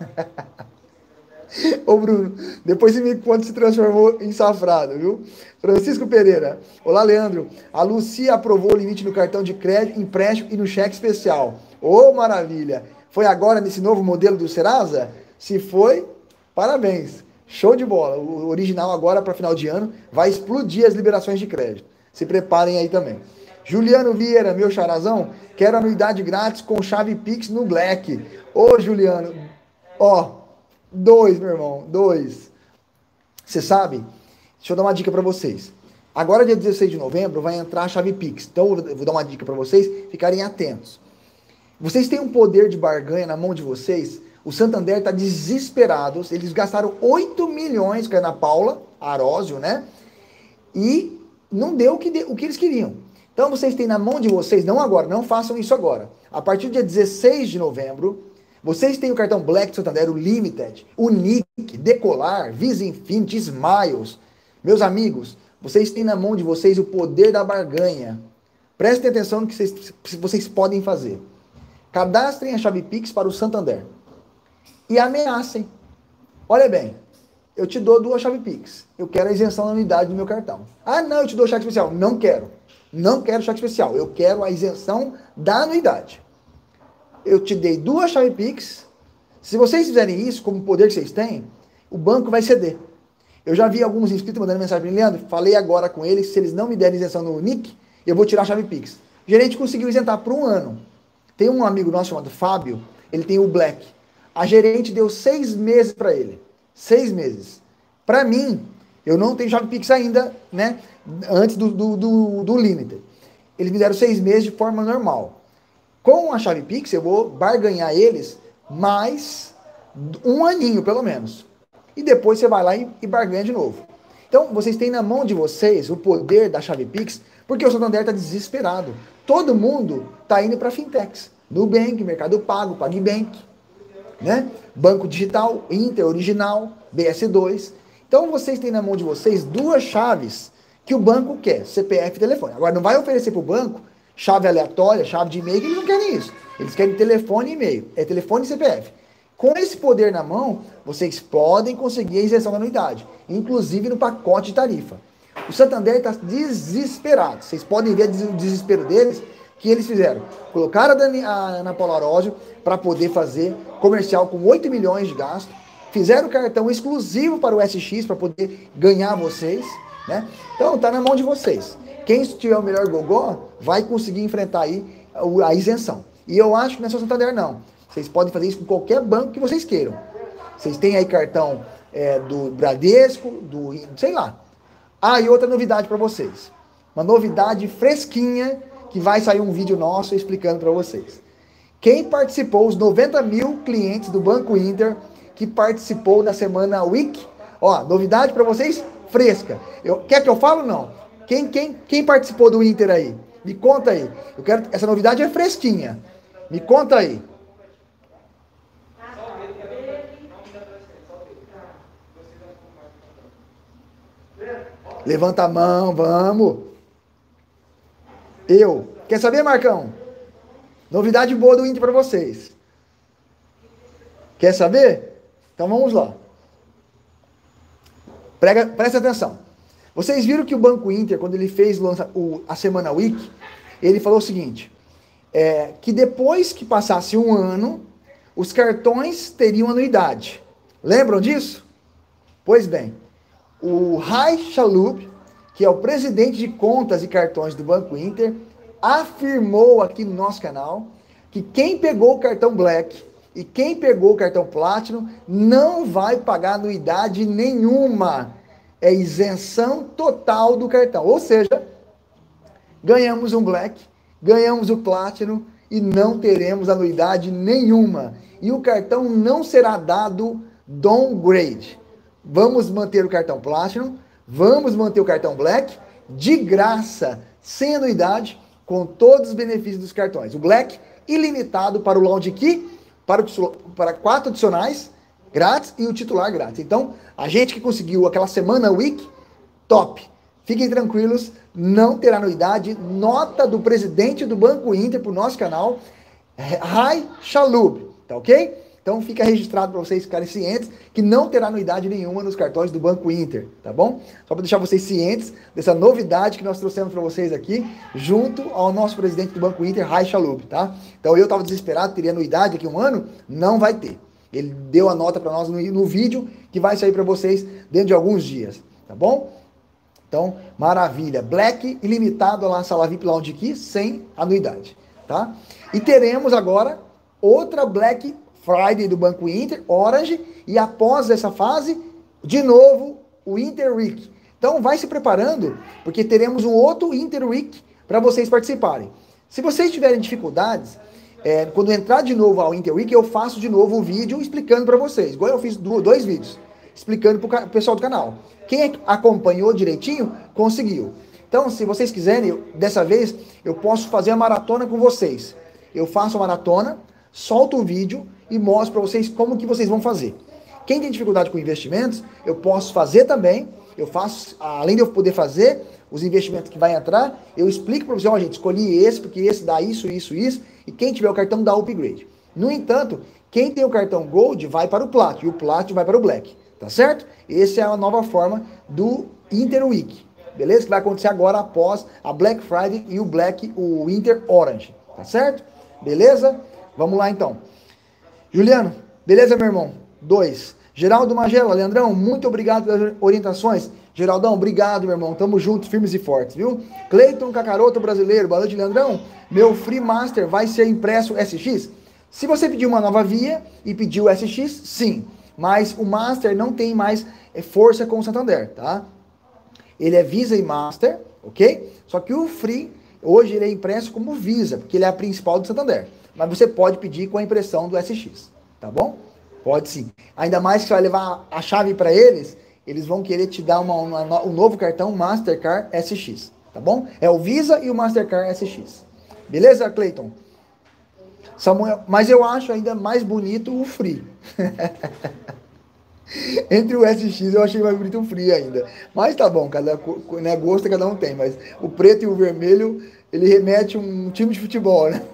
Ô Bruno, depois você me conta se transformou em safrado, viu? Francisco Pereira. Olá, Leandro. A Lucia aprovou o limite no cartão de crédito, empréstimo e no cheque especial. Ô, maravilha. Foi agora nesse novo modelo do Serasa? Se foi, parabéns. Show de bola. O original agora para final de ano vai explodir as liberações de crédito. Se preparem aí também. Juliano Vieira, meu charazão, quero anuidade grátis com chave Pix no Black. Ô, Juliano, ó, dois, meu irmão, dois. Você sabe? Deixa eu dar uma dica para vocês. Agora, dia dezesseis de novembro, vai entrar a chave Pix. Então, eu vou dar uma dica para vocês ficarem atentos. Vocês têm um poder de barganha na mão de vocês. O Santander está desesperado. Eles gastaram oito milhões com a Ana Paula, Arósio, né? E não deu o que, de, o que eles queriam. Então vocês têm na mão de vocês, não agora, não façam isso agora. A partir do dia dezesseis de novembro, vocês têm o cartão Black Santander, o Limited, o Nick, Decolar, Visa Infinity, Smiles. Meus amigos, vocês têm na mão de vocês o poder da barganha. Prestem atenção no que vocês, vocês podem fazer. Cadastrem a chave Pix para o Santander. E ameacem. Olha bem, eu te dou duas chave Pix. Eu quero a isenção da anuidade do meu cartão. Ah, não, eu te dou cheque especial. Não quero. Não quero cheque especial. Eu quero a isenção da anuidade. Eu te dei duas chave Pix. Se vocês fizerem isso, como o poder que vocês têm, o banco vai ceder. Eu já vi alguns inscritos mandando mensagem para mim, Leandro, falei agora com eles, se eles não me derem isenção no Nick, eu vou tirar a chave Pix. O gerente conseguiu isentar por um ano. Tem um amigo nosso chamado Fábio, ele tem o Black. A gerente deu seis meses para ele. Seis meses. Para mim, eu não tenho chave Pix ainda, né? Antes do, do, do, do Limited. Eles me deram seis meses de forma normal. Com a chave Pix, eu vou barganhar eles mais um aninho, pelo menos. E depois você vai lá e, e barganha de novo. Então, vocês têm na mão de vocês o poder da chave Pix, porque o Santander está desesperado. Todo mundo está indo para fintechs. Nubank, Mercado Pago, PagBank, né? Banco Digital, Inter, Original, B S dois. Então, vocês têm na mão de vocês duas chaves que o banco quer, C P F e telefone. Agora, não vai oferecer para o banco chave aleatória, chave de e-mail, eles não querem isso. Eles querem telefone e e-mail. É telefone e C P F. Com esse poder na mão, vocês podem conseguir a isenção da anuidade, inclusive no pacote de tarifa. O Santander está desesperado. Vocês podem ver o desespero deles, que eles fizeram. Colocaram a, Dani, a Ana Paula Arósio para poder fazer comercial com oito milhões de gasto. Fizeram cartão exclusivo para o S X para poder ganhar vocês, né? Então, está na mão de vocês. Quem tiver o melhor gogó vai conseguir enfrentar aí a isenção. E eu acho que não é só Santander, não. Vocês podem fazer isso com qualquer banco que vocês queiram. Vocês têm aí cartão é, do Bradesco, do... sei lá. Ah, e outra novidade para vocês. Uma novidade fresquinha que vai sair um vídeo nosso explicando para vocês. Quem participou, os noventa mil clientes do Banco Inter que participou da semana Week. Ó, novidade para vocês fresca. Eu, quer que eu falo ou não? Quem, quem, quem participou do Inter aí? Me conta aí. Eu quero, essa novidade é fresquinha. Me conta aí. Levanta a mão, vamos. Eu. Quer saber, Marcão? Novidade boa do Inter para vocês. Quer saber? Então vamos lá. Prega, presta atenção. Vocês viram que o Banco Inter, quando ele fez o, a Semana Week, ele falou o seguinte, é, que depois que passasse um ano, os cartões teriam anuidade. Lembram disso? Pois bem, o Rai Chalub, que é o presidente de contas e cartões do Banco Inter, afirmou aqui no nosso canal que quem pegou o cartão Black e quem pegou o cartão Platinum não vai pagar anuidade nenhuma. É isenção total do cartão. Ou seja, ganhamos um Black, ganhamos o Platinum e não teremos anuidade nenhuma. E o cartão não será dado downgrade. Vamos manter o cartão Platinum, vamos manter o cartão Black de graça, sem anuidade, com todos os benefícios dos cartões. O Black ilimitado para o Lounge Key, para, o, para quatro adicionais grátis e o titular grátis. Então, a gente que conseguiu aquela semana Week, top. Fiquem tranquilos, não terá anuidade. Nota do presidente do Banco Inter para o nosso canal, Rai Chalub, tá ok? Então fica registrado para vocês ficarem cientes que não terá anuidade nenhuma nos cartões do Banco Inter, tá bom? Só para deixar vocês cientes dessa novidade que nós trouxemos para vocês aqui, junto ao nosso presidente do Banco Inter, Rai Chalub, tá? Então eu estava desesperado, teria anuidade daqui a um ano? Não vai ter. Ele deu a nota para nós no, no vídeo que vai sair para vocês dentro de alguns dias, tá bom? Então, maravilha. Black ilimitado lá na sala V I P Lounge Key, sem anuidade, tá? E teremos agora outra Black Friday do Banco Inter, Orange, e após essa fase, de novo, o Inter Week. Então, vai se preparando, porque teremos um outro Inter Week para vocês participarem. Se vocês tiverem dificuldades, é, quando entrar de novo ao Inter Week, eu faço de novo o vídeo explicando para vocês, igual eu fiz dois vídeos. explicando para o pessoal do canal. Quem acompanhou direitinho, conseguiu. Então, se vocês quiserem, eu, dessa vez, eu posso fazer a maratona com vocês. Eu faço a maratona, solto o vídeo e mostro para vocês como que vocês vão fazer. Quem tem dificuldade com investimentos, eu posso fazer também. Eu faço, além de eu poder fazer os investimentos que vai entrar, eu explico para vocês, ó, gente, escolhi esse, porque esse dá isso, isso, isso, e quem tiver o cartão dá o upgrade. No entanto, quem tem o cartão Gold vai para o Platinum, e o Platinum vai para o Black, tá certo? Essa é a nova forma do Interweek, beleza? Que vai acontecer agora após a Black Friday e o Black, o Inter Orange, tá certo? Beleza? Vamos lá então. Juliano, beleza, meu irmão? Dois. Geraldo Magela, Leandrão, muito obrigado pelas orientações. Geraldão, obrigado, meu irmão. Tamo juntos, firmes e fortes, viu? Cleiton Cacaroto brasileiro, boa noite, Leandrão. Meu Free Master vai ser impresso S X? Se você pediu uma nova via e pediu S X, sim. Mas o Master não tem mais força com o Santander, tá? Ele é Visa e Master, ok? Só que o Free, hoje ele é impresso como Visa, porque ele é a principal do Santander. Mas você pode pedir com a impressão do S X, tá bom? Pode sim. Ainda mais que você vai levar a chave para eles, eles vão querer te dar uma, uma, um novo cartão Mastercard S X, tá bom? É o Visa e o Mastercard S X. Beleza, Cleiton? Samuel, mas eu acho ainda mais bonito o Free. Entre o S X eu achei mais bonito o Free ainda. Mas tá bom, cada né, gosto cada um tem. Mas o preto e o vermelho, ele remete a um time de futebol, né?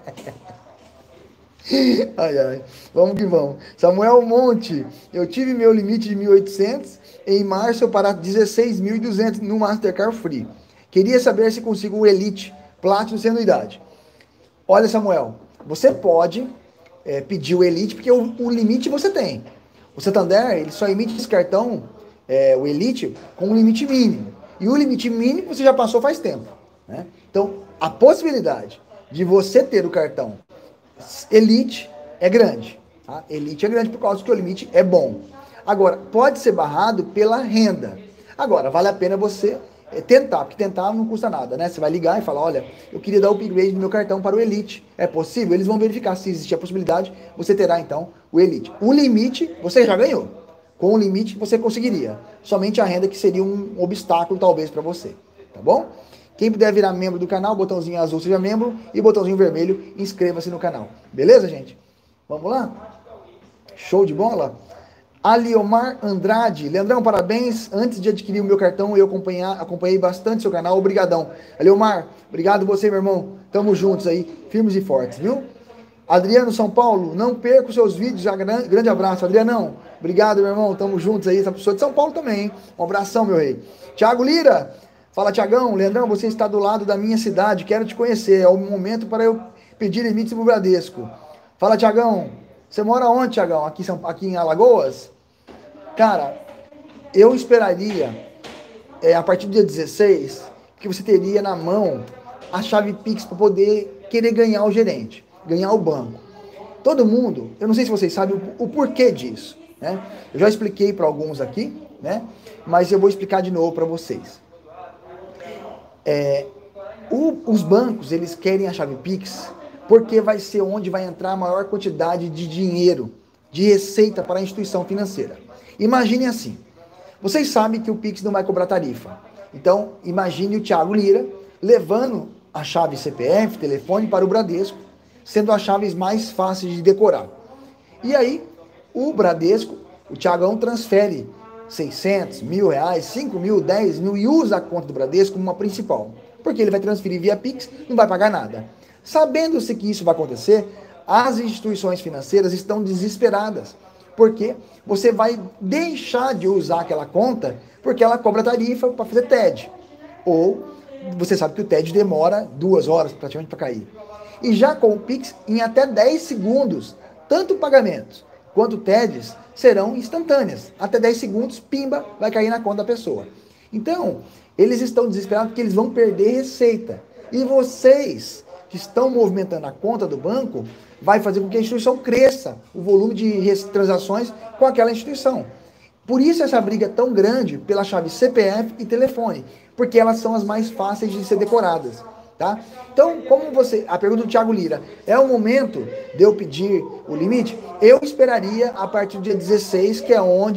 Ai, ai. Vamos que vamos. Samuel Monte, eu tive meu limite de mil e oitocentos, em março eu parar dezesseis mil e duzentos no Mastercard Free. Queria saber se consigo o Elite Platinum sem anuidade. Olha, Samuel, você pode é, pedir o Elite, porque o, o limite você tem. O Santander, ele só emite esse cartão, é, o Elite, com um limite mínimo. E o limite mínimo você já passou faz tempo, né? Então, a possibilidade de você ter o cartão Elite é grande, tá? Elite é grande por causa que o limite é bom. Agora, pode ser barrado pela renda. Agora, vale a pena você tentar, porque tentar não custa nada, né? Você vai ligar e falar, olha, eu queria dar o upgrade do meu cartão para o Elite. É possível? Eles vão verificar se existe a possibilidade, você terá então o Elite. O limite, você já ganhou. Com o limite, você conseguiria. Somente a renda que seria um obstáculo, talvez, para você. Tá bom? Quem puder virar membro do canal, botãozinho azul seja membro e botãozinho vermelho, inscreva-se no canal. Beleza, gente? Vamos lá? Show de bola? Aliomar Andrade. Leandrão, parabéns. Antes de adquirir o meu cartão, eu acompanhar, acompanhei bastante seu canal. Obrigadão. Aliomar, obrigado você, meu irmão. Tamo juntos aí, firmes e fortes, viu? Adriano São Paulo, não perca os seus vídeos. Grande abraço, Adrianão. Obrigado, meu irmão. Tamo juntos aí. Essa pessoa de São Paulo também, hein? Um abração, meu rei. Thiago Lira. Fala, Tiagão, Leandrão, você está do lado da minha cidade, quero te conhecer, é o momento para eu pedir limites pro Bradesco. Fala, Tiagão, você mora onde, Tiagão? Aqui, aqui em Alagoas? Cara, eu esperaria, é, a partir do dia dezesseis, que você teria na mão a chave Pix para poder querer ganhar o gerente, ganhar o banco. Todo mundo, eu não sei se vocês sabem o, o porquê disso, né? Eu já expliquei para alguns aqui, né? Mas eu vou explicar de novo para vocês. É, o, os bancos, eles querem a chave Pix porque vai ser onde vai entrar a maior quantidade de dinheiro, de receita para a instituição financeira. Imagine assim, vocês sabem que o Pix não vai cobrar tarifa. Então, imagine o Thiago Lira levando a chave C P F, telefone para o Bradesco, sendo as chaves mais fáceis de decorar. E aí, o Bradesco, o Thiagão transfere seiscentos, mil reais, cinco mil, dez mil e usa a conta do Bradesco como uma principal. Porque ele vai transferir via Pix, não vai pagar nada. Sabendo-se que isso vai acontecer, as instituições financeiras estão desesperadas. Porque você vai deixar de usar aquela conta porque ela cobra tarifa para fazer T E D. Ou você sabe que o T E D demora duas horas praticamente para cair. E já com o Pix, em até dez segundos, tanto pagamentos quanto T E Ds serão instantâneas. Até dez segundos, pimba, vai cair na conta da pessoa. Então, eles estão desesperados porque eles vão perder receita. E vocês que estão movimentando a conta do banco, vai fazer com que a instituição cresça o volume de transações com aquela instituição. Por isso essa briga é tão grande pela chave C P F e telefone, porque elas são as mais fáceis de ser decoradas. Tá? Então, como você, a pergunta do Thiago Lira, é o momento de eu pedir o limite? Eu esperaria a partir do dia dezesseis, que é onde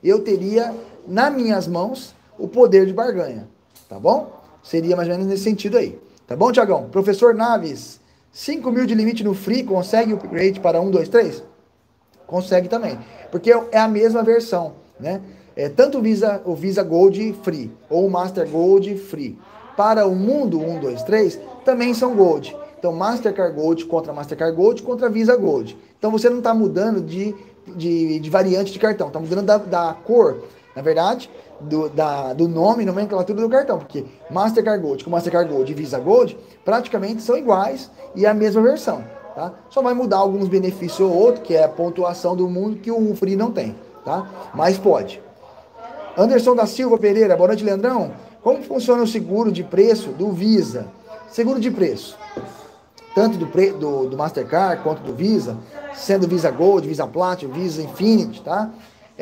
eu teria nas minhas mãos o poder de barganha, tá bom? Seria mais ou menos nesse sentido aí. Tá bom, Tiagão? Professor Naves, cinco mil de limite no Free, consegue o upgrade para um, dois, três? Consegue também, porque é a mesma versão, né? É, tanto o Visa, o Visa Gold Free ou o Master Gold Free. Para o mundo um, dois, três, também são Gold. Então, Mastercard Gold contra Mastercard Gold contra Visa Gold. Então, você não está mudando de, de, de variante de cartão, está mudando da, da cor, na verdade, do, da, do nome, nomenclatura do cartão, porque Mastercard Gold com Mastercard Gold e Visa Gold praticamente são iguais e é a mesma versão, tá? Só vai mudar alguns benefícios ou outro, que é a pontuação do mundo que o Free não tem, tá? Mas pode. Anderson da Silva Pereira, boa noite, Leandrão. Como funciona o seguro de preço do Visa? Seguro de preço, tanto do, pre, do, do Mastercard quanto do Visa, sendo Visa Gold, Visa Platinum, Visa Infinity, tá?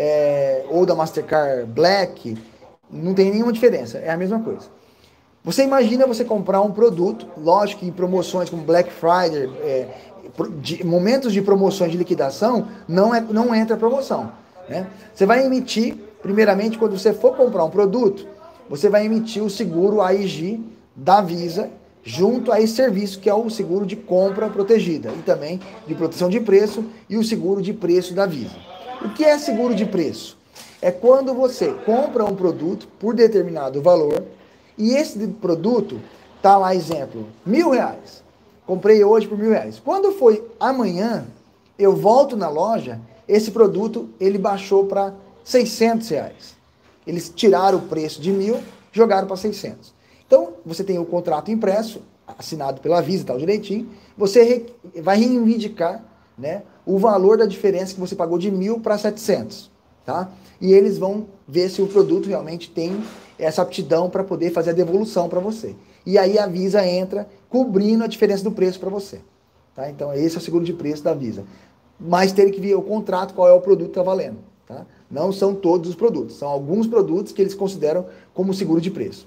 É, ou da Mastercard Black, não tem nenhuma diferença, é a mesma coisa. Você imagina você comprar um produto, lógico que em promoções como Black Friday, é, de, momentos de promoções de liquidação, não, é, não entra promoção, né? Você vai emitir, primeiramente, quando você for comprar um produto, você vai emitir o seguro A I G da Visa, junto a esse serviço que é o seguro de compra protegida e também de proteção de preço e o seguro de preço da Visa. O que é seguro de preço? É quando você compra um produto por determinado valor e esse produto tá lá, exemplo, mil reais. Comprei hoje por mil reais. Quando foi amanhã, eu volto na loja, esse produto ele baixou para seiscentos reais. Eles tiraram o preço de mil, jogaram para seiscentos. Então, você tem o contrato impresso, assinado pela Visa, tal direitinho, você vai reivindicar, né, o valor da diferença que você pagou de mil para setecentos, tá? E eles vão ver se o produto realmente tem essa aptidão para poder fazer a devolução para você. E aí a Visa entra cobrindo a diferença do preço para você, tá? Então, esse é o seguro de preço da Visa. Mas tem que ver o contrato, qual é o produto que está valendo, tá? Não são todos os produtos, são alguns produtos que eles consideram como seguro de preço.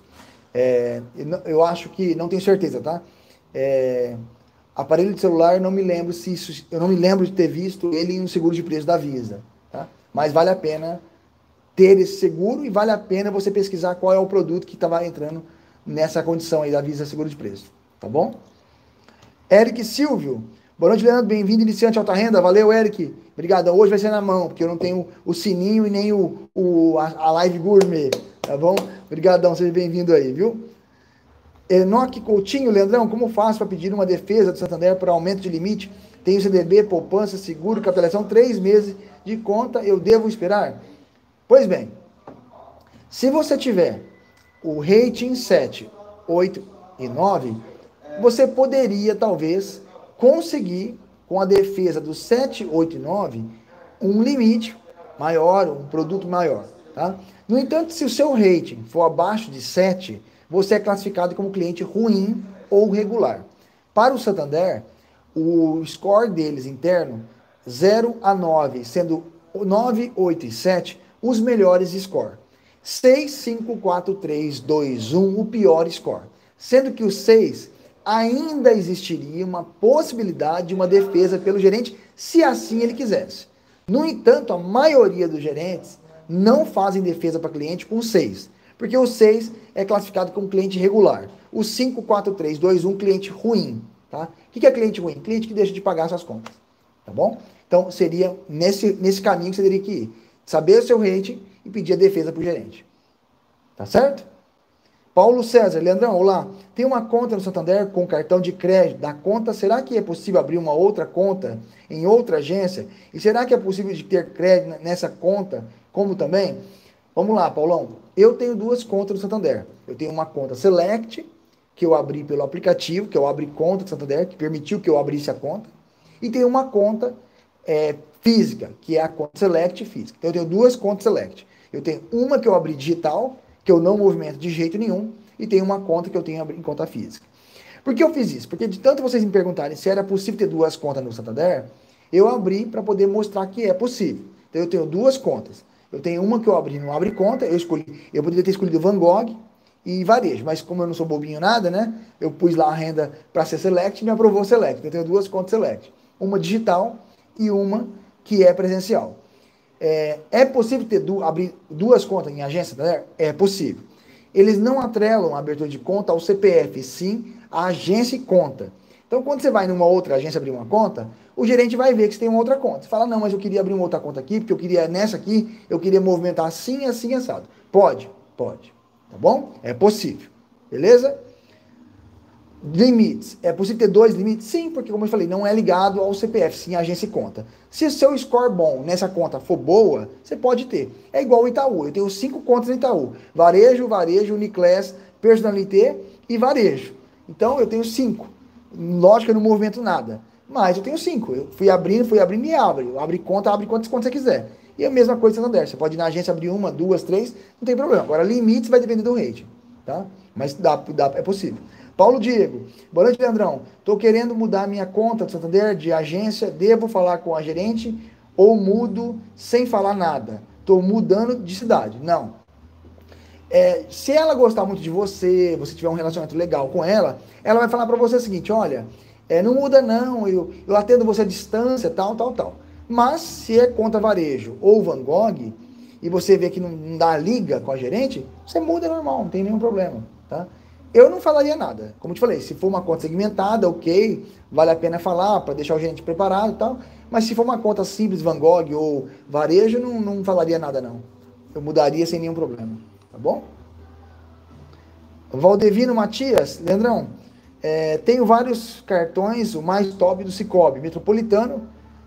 É, eu acho que, não tenho certeza, tá? É, aparelho de celular, não me lembro se isso, eu não me lembro de ter visto ele em um seguro de preço da Visa, tá? Mas vale a pena ter esse seguro e vale a pena você pesquisar qual é o produto que estava entrando nessa condição aí da Visa seguro de preço, tá bom? Eric Silvio, boa noite, Leandro, bem-vindo, iniciante alta renda, valeu, Eric, obrigado, hoje vai ser na mão, porque eu não tenho o sininho e nem o, o, a, a live gourmet, tá bom? Obrigadão, seja bem-vindo aí, viu? Enoque Coutinho, Leandrão, como faço para pedir uma defesa do Santander para aumento de limite? Tenho C D B, poupança, seguro, capitalização, três meses de conta, eu devo esperar? Pois bem, se você tiver o rating sete, oito e nove, você poderia, talvez, conseguir, com a defesa do sete, oito e nove, um limite maior, um produto maior, tá? No entanto, se o seu rating for abaixo de sete, você é classificado como cliente ruim ou regular. Para o Santander, o score deles interno, zero a nove, sendo nove, oito e sete, os melhores score. seis, cinco, quatro, três, dois, um, o pior score. Sendo que o seis, ainda existiria uma possibilidade de uma defesa pelo gerente, se assim ele quisesse. No entanto, a maioria dos gerentes não fazem defesa para cliente com seis, porque o seis é classificado como cliente regular. O cinco, quatro, três, dois, um, cliente ruim. Tá? O que é cliente ruim? Cliente que deixa de pagar suas contas. Tá bom? Então, seria nesse, nesse caminho que você teria que ir. Saber o seu rating e pedir a defesa para o gerente. Tá certo? Paulo César, Leandrão, olá. Tem uma conta no Santander com cartão de crédito da conta. Será que é possível abrir uma outra conta em outra agência? E será que é possível de ter crédito nessa conta, como também? Vamos lá, Paulão. Eu tenho duas contas no Santander. Eu tenho uma conta Select, que eu abri pelo aplicativo, que eu abri conta do Santander, que permitiu que eu abrisse a conta. E tenho uma conta é, física, que é a conta Select física. Então, eu tenho duas contas Select. Eu tenho uma que eu abri digital, que eu não movimento de jeito nenhum, e tem uma conta que eu tenho em conta física. Por que eu fiz isso? Porque de tanto vocês me perguntarem se era possível ter duas contas no Santander, eu abri para poder mostrar que é possível. Então eu tenho duas contas. Eu tenho uma que eu abri não abre conta, eu escolhi, eu poderia ter escolhido Van Gogh e varejo, mas como eu não sou bobinho nada, né? Eu pus lá a renda para ser Select e me aprovou Select. Então eu tenho duas contas Select. Uma digital e uma que é presencial. É, é possível ter du abrir duas contas em agência Santander? É possível. Eles não atrelam a abertura de conta ao C P F, sim a agência e conta. Então, quando você vai numa outra agência abrir uma conta, o gerente vai ver que você tem uma outra conta. Você fala, não, mas eu queria abrir uma outra conta aqui, porque eu queria, nessa aqui, eu queria movimentar assim, assim, assado. Pode? Pode. Tá bom? É possível. Beleza? Limites. É possível ter dois limites? Sim, porque, como eu falei, não é ligado ao C P F, sim a agência e conta. Se o seu score bom nessa conta for boa, você pode ter. É igual o Itaú. Eu tenho cinco contas no Itaú. Varejo, varejo, Uniclass, Personalité e varejo. Então, eu tenho cinco. Lógico que eu não movimento nada. Mas eu tenho cinco. Eu fui abrindo, fui abrindo e abre. Abre conta, abre quantas contas você quiser. E a mesma coisa no Santander. Você pode ir na agência abrir uma, duas, três, não tem problema. Agora, limites vai depender do rating. Tá? Mas dá, dá, é possível. Paulo Diego. Boa noite, Leandrão. Estou querendo mudar minha conta do Santander de agência. Devo falar com a gerente ou mudo sem falar nada? Estou mudando de cidade. Não. É, se ela gostar muito de você, você tiver um relacionamento legal com ela, ela vai falar para você o seguinte, olha, é, não muda não, eu, eu atendo você à distância, tal, tal, tal. Mas se é conta varejo ou Van Gogh, e você vê que não, não dá liga com a gerente, você muda normal, não tem nenhum problema, tá? Eu não falaria nada, como eu te falei, se for uma conta segmentada, ok, vale a pena falar para deixar o gerente preparado e tal, mas se for uma conta simples, Van Gogh ou varejo, não, não falaria nada não. Eu mudaria sem nenhum problema. Tá bom? Valdevino Matias, Leandrão, é, tenho vários cartões, o mais top do Cicobi, Metropolitano,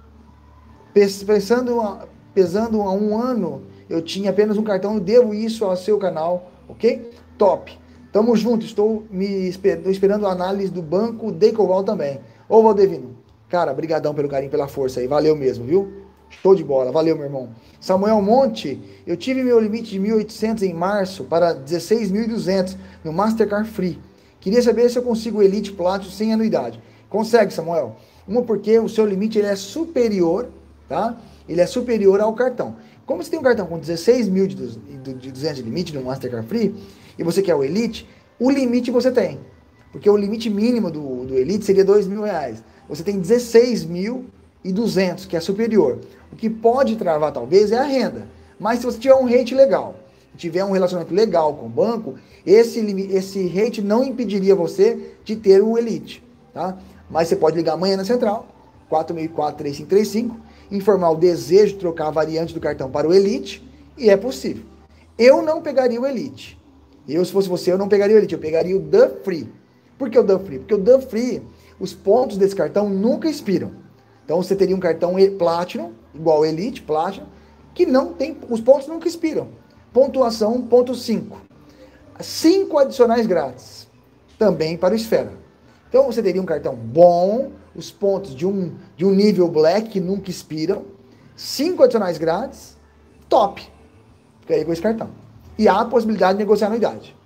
pensando, pesando há um ano, eu tinha apenas um cartão, eu devo isso ao seu canal, ok? Top. Tamo junto, estou me esper, estou esperando a análise do banco Decoval também. Ô Valdevino, cara, brigadão pelo carinho, pela força aí, valeu mesmo, viu? Show de bola, valeu, meu irmão. Samuel Monte, eu tive meu limite de mil e oitocentos em março para dezesseis mil e duzentos no Mastercard Free. Queria saber se eu consigo Elite Platinum sem anuidade. Consegue, Samuel. Uma porque o seu limite ele é superior, tá? Ele é superior ao cartão. Como você tem um cartão com dezesseis mil de duzentos de limite no Mastercard Free e você quer o Elite, o limite você tem. Porque o limite mínimo do, do Elite seria dois mil reais. Você tem dezesseis mil e duzentos, que é superior. O que pode travar, talvez, é a renda. Mas se você tiver um rate legal, tiver um relacionamento legal com o banco, esse, esse rate não impediria você de ter o Elite. Tá? Mas você pode ligar amanhã na central, quatro seis quatro, três cinco três cinco, informar o desejo de trocar a variante do cartão para o Elite, e é possível. Eu não pegaria o Elite. Eu, se fosse você, eu não pegaria o Elite, eu pegaria o The Free. Por que o The Free? Porque o The Free, os pontos desse cartão nunca expiram. Então você teria um cartão Platinum, igual Elite, Platinum, que não tem, os pontos nunca expiram. Pontuação um ponto cinco. cinco adicionais grátis, também para o Esfera. Então você teria um cartão bom, os pontos de um, de um nível Black que nunca expiram, cinco adicionais grátis, top. Ficaria com esse cartão. E há a possibilidade de negociar anuidade.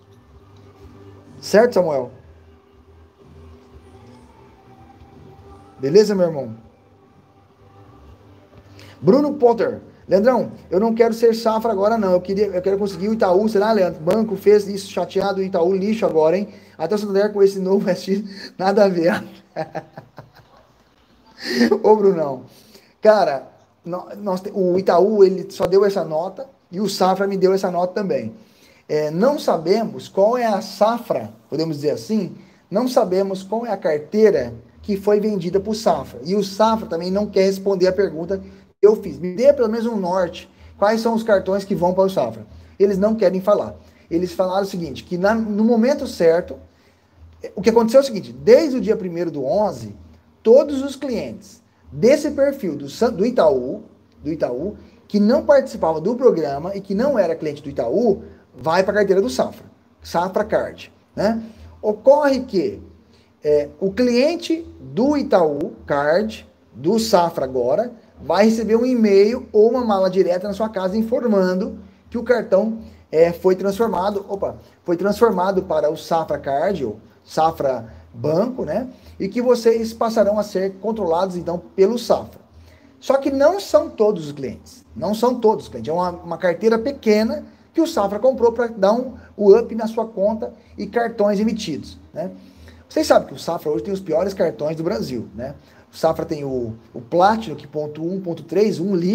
Certo, Samuel? Beleza, meu irmão? Bruno Potter. Leandrão, eu não quero ser safra agora, não. Eu, queria, eu quero conseguir o Itaú. Será, Leandro? O banco fez isso chateado, o Itaú lixo agora, hein? Até o Santander com esse novo S X, nada a ver. Ô, Brunão. Cara, nós, o Itaú, ele só deu essa nota e o Safra me deu essa nota também. É, não sabemos qual é a safra, podemos dizer assim, não sabemos qual é a carteira que foi vendida para o Safra. E o Safra também não quer responder a pergunta que eu fiz. Me dê pelo menos um norte. Quais são os cartões que vão para o Safra? Eles não querem falar. Eles falaram o seguinte, que na, no momento certo, o que aconteceu é o seguinte, desde o dia primeiro do onze, todos os clientes desse perfil do, do Itaú, do Itaú, que não participava do programa e que não era cliente do Itaú, vai para a carteira do Safra, Safra Card, né? Ocorre que é, o cliente do Itaú Card, do Safra agora, vai receber um e-mail ou uma mala direta na sua casa informando que o cartão é, foi transformado, opa, foi transformado para o Safra Card, ou Safra Banco, né? E que vocês passarão a ser controlados, então, pelo Safra. Só que não são todos os clientes, não são todos os clientes, é uma, uma carteira pequena que o Safra comprou para dar um o up na sua conta e cartões emitidos, né? Vocês sabem que o Safra hoje tem os piores cartões do Brasil, né? O Safra tem o, o Platinum, que ponto um, ponto três, um lixo,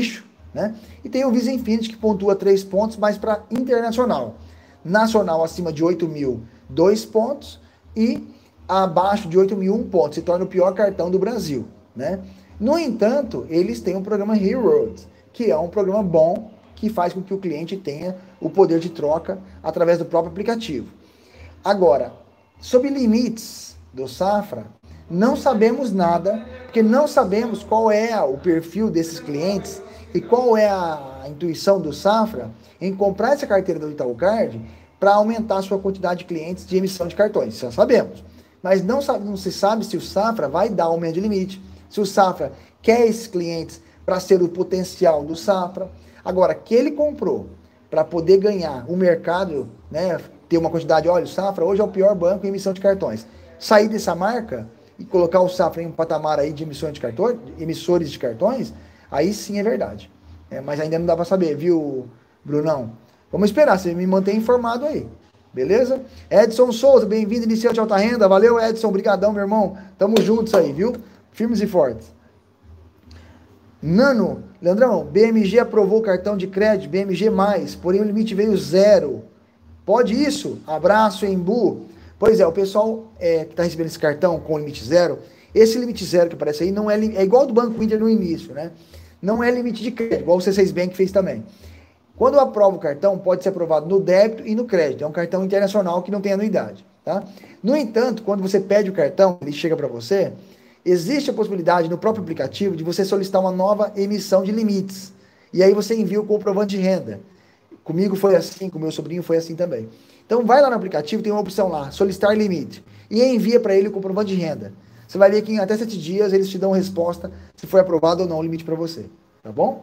né? E tem o Visa Infinity, que pontua três pontos, mas para internacional. Nacional acima de oito mil, dois pontos, e abaixo de oito mil, um ponto. Se torna o pior cartão do Brasil, né? No entanto, eles têm um programa Heroes, que é um programa bom, que faz com que o cliente tenha o poder de troca através do próprio aplicativo. Agora, sobre limites do Safra, não sabemos nada, porque não sabemos qual é o perfil desses clientes e qual é a intuição do Safra em comprar essa carteira do Itaú Card para aumentar a sua quantidade de clientes de emissão de cartões. Isso já sabemos. Mas não, sabe, não se sabe se o Safra vai dar aumento de limite, se o Safra quer esses clientes para ser o potencial do Safra. Agora, que ele comprou para poder ganhar o mercado, né, ter uma quantidade, olha, o Safra hoje é o pior banco em emissão de cartões. Sair dessa marca e colocar o Safra em um patamar aí de emissões de cartões, emissores de cartões, aí sim é verdade. É, mas ainda não dá para saber, viu, Brunão? Vamos esperar, você me mantém informado aí. Beleza? Edson Souza, bem-vindo, iniciante de alta renda. Valeu, Edson, brigadão, meu irmão. Tamo juntos aí, viu? Firmes e fortes. Nano, Leandrão, B M G aprovou o cartão de crédito, B M G mais, porém o limite veio zero. Pode isso? Abraço, Embu. Pois é, o pessoal é, que está recebendo esse cartão com limite zero, esse limite zero que aparece aí não é, é igual do Banco Inter no início, né? Não é limite de crédito, igual o C seis Bank fez também. Quando eu aprovo o cartão, pode ser aprovado no débito e no crédito. É um cartão internacional que não tem anuidade, tá? No entanto, quando você pede o cartão, ele chega para você, existe a possibilidade no próprio aplicativo de você solicitar uma nova emissão de limites. E aí você envia o comprovante de renda. Comigo foi assim, com meu sobrinho foi assim também. Então vai lá no aplicativo, tem uma opção lá, solicitar limite. E envia para ele o comprovante de renda. Você vai ver que em até sete dias eles te dão resposta se foi aprovado ou não o limite para você. Tá bom?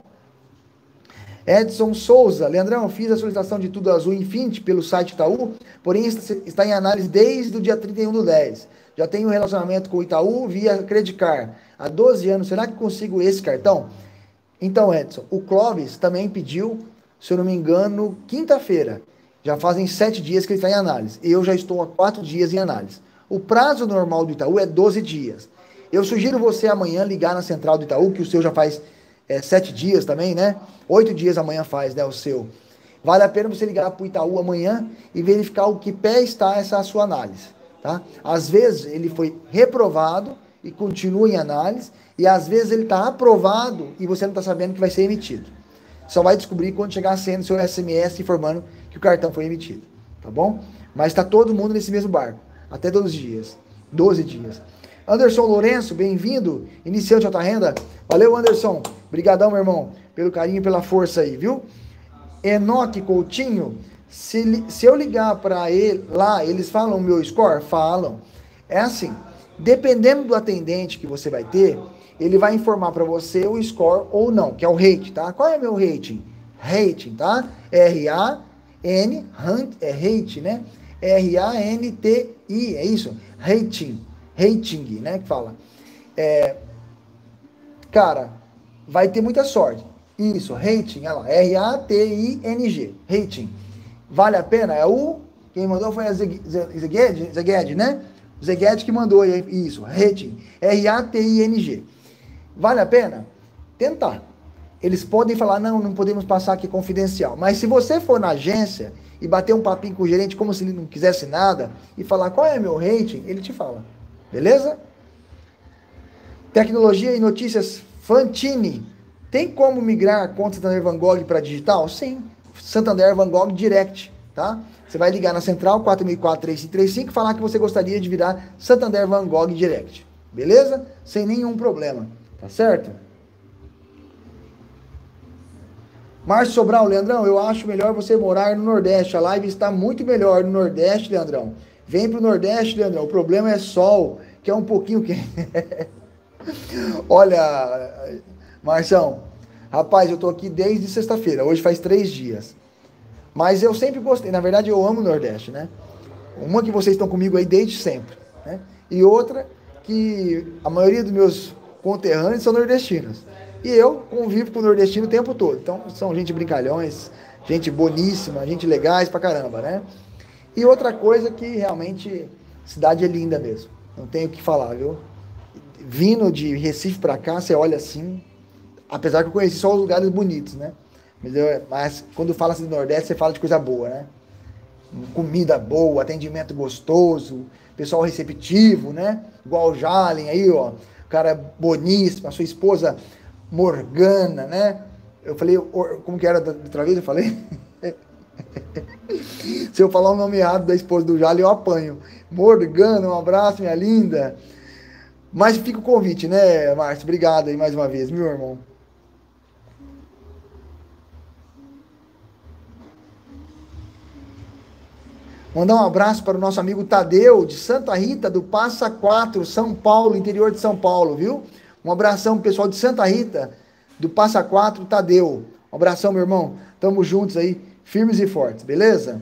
Edson Souza, Leandrão, fiz a solicitação de Tudo Azul Infinity pelo site Itaú, porém está em análise desde o dia trinta e um do dez. Já tenho um relacionamento com o Itaú via Credicar. Há doze anos, será que consigo esse cartão? Então, Edson, o Clóvis também pediu, se eu não me engano, quinta-feira. Já fazem sete dias que ele está em análise. Eu já estou há quatro dias em análise. O prazo normal do Itaú é doze dias. Eu sugiro você amanhã ligar na central do Itaú, que o seu já faz é, sete dias também, né? Oito dias amanhã faz, né, o seu. Vale a pena você ligar para o Itaú amanhã e verificar o que pé está essa sua análise, tá? Às vezes ele foi reprovado e continua em análise, e às vezes ele está aprovado e você não está sabendo que vai ser emitido. Só vai descobrir quando chegar a senha no seu S M S informando que o cartão foi emitido, tá bom? Mas está todo mundo nesse mesmo barco, até doze dias. doze dias. Anderson Lourenço, bem-vindo, iniciante de alta renda. Valeu, Anderson. Brigadão, meu irmão, pelo carinho e pela força aí, viu? Enoque Coutinho, se, se eu ligar para ele lá, eles falam o meu score? Falam. É assim, dependendo do atendente que você vai ter, ele vai informar para você o score ou não, que é o rate, tá? Qual é o meu rating? Rating, tá? R A N, é rate, né? R A N T I, é isso? Rating, rating, né? Que fala. É, cara, vai ter muita sorte. Isso, rating, olha lá, R A T I N G, rating. Vale a pena? É o, quem mandou foi a Zeged, Zeged, né? Zeged que mandou isso, rating, R A T I N G. Vale a pena? Tentar. Eles podem falar, não, não podemos passar aqui confidencial. Mas se você for na agência e bater um papinho com o gerente como se ele não quisesse nada e falar qual é meu rating, ele te fala. Beleza? Tecnologia e notícias Fantini. Tem como migrar a conta Santander Van Gogh para digital? Sim. Santander Van Gogh Direct, tá? Você vai ligar na central quatro mil e quatro, três cinco três cinco e falar que você gostaria de virar Santander Van Gogh Direct. Beleza? Sem nenhum problema. Tá certo? Márcio Sobral, Leandrão, eu acho melhor você morar no Nordeste. A live está muito melhor no Nordeste, Leandrão. Vem pro Nordeste, Leandrão. O problema é sol, que é um pouquinho quente. Olha, Marção, rapaz, eu tô aqui desde sexta-feira. Hoje faz três dias. Mas eu sempre gostei. Na verdade, eu amo o Nordeste, né? Uma que vocês estão comigo aí desde sempre, né? E outra que a maioria dos meus conterrâneos são nordestinos. E eu convivo com o nordestino o tempo todo. Então, são gente brincalhões, gente boníssima, gente legais pra caramba, né? E outra coisa que realmente, cidade é linda mesmo. Não tenho o que falar, viu? Vindo de Recife pra cá, você olha assim, Apesar que eu conheci só os lugares bonitos, né? Mas, eu, mas quando fala assim do Nordeste, você fala de coisa boa, né? Comida boa, atendimento gostoso, pessoal receptivo, né? Igual o Jalen aí, ó. O cara é boníssimo, a sua esposa Morgana, né? Eu falei, como que era da outra vez? Eu falei? Se eu falar o nome errado da esposa do Jalen, eu apanho. Morgana, um abraço, minha linda. Mas fica o convite, né, Márcio? Obrigado aí mais uma vez, meu irmão. Mandar um abraço para o nosso amigo Tadeu, de Santa Rita, do Passa Quatro, São Paulo, interior de São Paulo, viu? Um abração, pessoal de Santa Rita, do Passa Quatro, Tadeu. Um abração, meu irmão. Tamo juntos aí, firmes e fortes, beleza?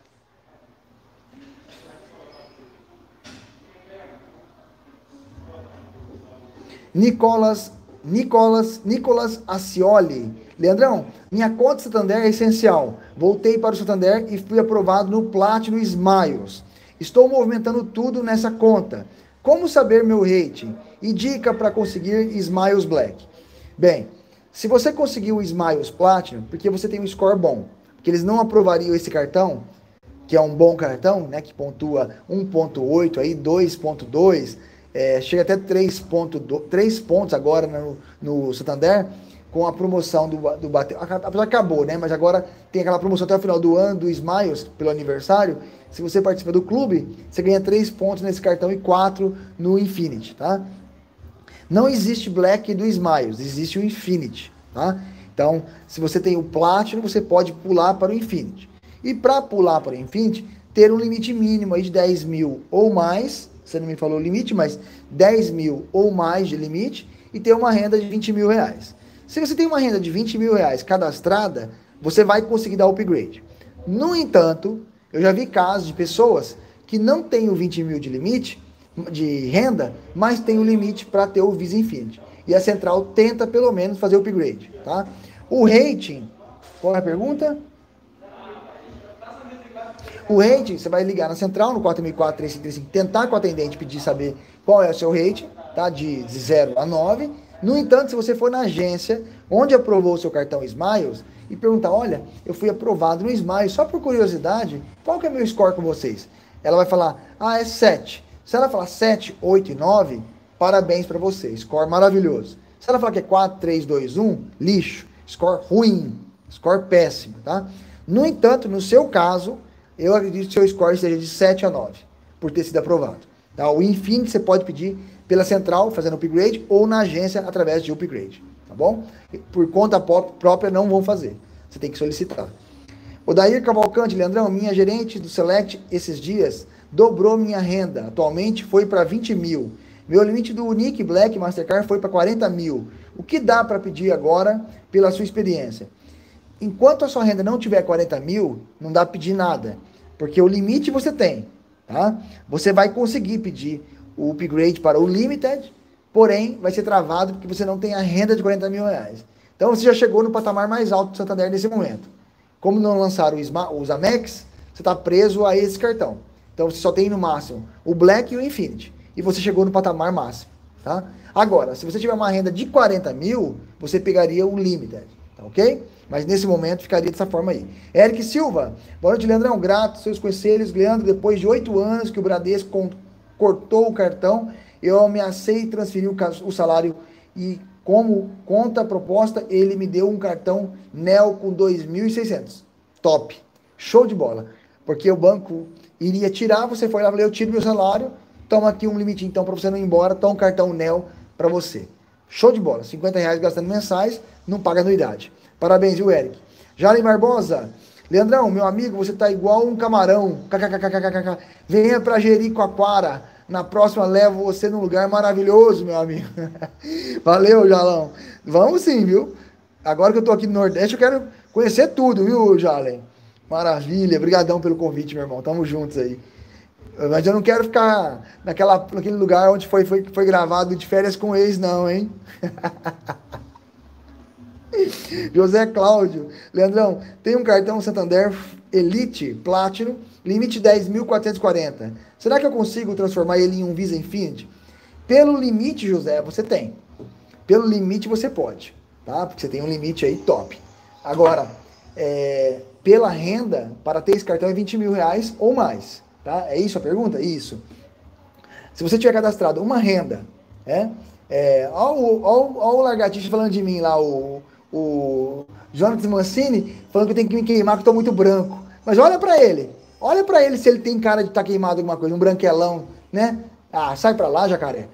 Nicolas, Nicolas, Nicolas Acioli. Leandrão, minha conta Santander é essencial. Voltei para o Santander e fui aprovado no Platinum Smiles. Estou movimentando tudo nessa conta. Como saber meu rating? E dica para conseguir Smiles Black. Bem, se você conseguiu o Smiles Platinum, porque você tem um score bom, porque eles não aprovariam esse cartão, que é um bom cartão, né, que pontua um ponto oito, aí dois ponto dois, é, chega até três pontos agora no, no Santander, com a promoção do, do Bateu. Acabou, né? Mas agora tem aquela promoção até o final do ano do Smiles, pelo aniversário. Se você participa do clube, você ganha três pontos nesse cartão e quatro no Infinity, tá? Não existe Black do Smiles, existe o Infinity, tá? Então, se você tem o Platinum, você pode pular para o Infinity. E para pular para o Infinity, ter um limite mínimo aí de dez mil ou mais, você não me falou o limite, mas dez mil ou mais de limite, e ter uma renda de vinte mil reais. Se você tem uma renda de vinte mil reais cadastrada, você vai conseguir dar upgrade. No entanto, eu já vi casos de pessoas que não têm o vinte mil de limite, de renda, mas tem o limite para ter o Visa Infinity. E a Central tenta pelo menos fazer o upgrade, tá? O rating, qual é a pergunta? O rating, você vai ligar na Central, no quatro mil e quatro, três cinco três cinco, tentar com o atendente pedir saber qual é o seu rating, tá? De zero a nove. No entanto, se você for na agência, onde aprovou o seu cartão Smiles, e perguntar, olha, eu fui aprovado no Smiles, só por curiosidade, qual que é meu score com vocês? Ela vai falar, ah, é sete. Se ela falar sete, oito e nove, parabéns para você, score maravilhoso. Se ela falar que é quatro, três, dois, um, lixo, score ruim, score péssimo, tá? No entanto, no seu caso, eu acredito que seu score seja de sete a nove, por ter sido aprovado. Tá? O Infinity você pode pedir pela Central, fazendo upgrade, ou na agência, através de upgrade, tá bom? Por conta própria, não vão fazer. Você tem que solicitar. O Dair Cavalcante, Leandrão, minha gerente do Select, esses dias, dobrou minha renda. Atualmente, foi para vinte mil. Meu limite do Unique Black Mastercard foi para quarenta mil. O que dá para pedir agora, pela sua experiência? Enquanto a sua renda não tiver quarenta mil, não dá para pedir nada. Porque o limite você tem, tá? Você vai conseguir pedir o upgrade para o Limited, porém vai ser travado porque você não tem a renda de quarenta mil reais. Então você já chegou no patamar mais alto do Santander nesse momento. Como não lançaram os Amex, você está preso a esse cartão. Então você só tem no máximo o Black e o Infinity. E você chegou no patamar máximo, tá? Agora, se você tiver uma renda de quarenta mil, você pegaria o Limited, tá ok? Mas nesse momento ficaria dessa forma aí. Eric Silva, boa noite, Leandrão, grato, seus conselhos, Leandro, depois de oito anos que o Bradesco cortou o cartão, eu ameacei e transferi o salário e como conta proposta, ele me deu um cartão Neo com dois mil e seiscentos. Top. Show de bola. Porque o banco iria tirar, você foi lá e falou, eu tiro meu salário, toma aqui um limite então para você não ir embora, toma um cartão Neo para você. Show de bola. cinquenta reais gastando mensais, não paga anuidade. Parabéns, viu, Eric? Jalen Barbosa. Leandrão, meu amigo, você tá igual um camarão. Kkkkkk. Venha para Jericoacoara. Na próxima levo você num lugar maravilhoso, meu amigo. Valeu, Jalão. Vamos sim, viu? Agora que eu tô aqui no Nordeste, eu quero conhecer tudo, viu, Jalen? Maravilha. Obrigadão pelo convite, meu irmão. Tamo juntos aí. Mas eu não quero ficar naquela, naquele lugar onde foi, foi, foi gravado de férias com ex, não, hein? José Cláudio, Leandrão, tem um cartão Santander Elite Platinum, limite dez mil quatrocentos e quarenta. Será que eu consigo transformar ele em um Visa Infinity? Pelo limite, José, você tem. Pelo limite você pode, tá? Porque você tem um limite aí top. Agora, é, pela renda, para ter esse cartão é vinte mil reais ou mais, tá? É isso a pergunta? Isso. Se você tiver cadastrado uma renda, né? É, ó, o, ó, ó o Lagartixa falando de mim lá, o, o Jonathan Mancini, falando que eu tenho que me queimar, que eu tô muito branco. Mas olha pra ele. Olha pra ele se ele tem cara de estar tá queimado alguma coisa, um branquelão, né? Ah, sai pra lá, jacaré.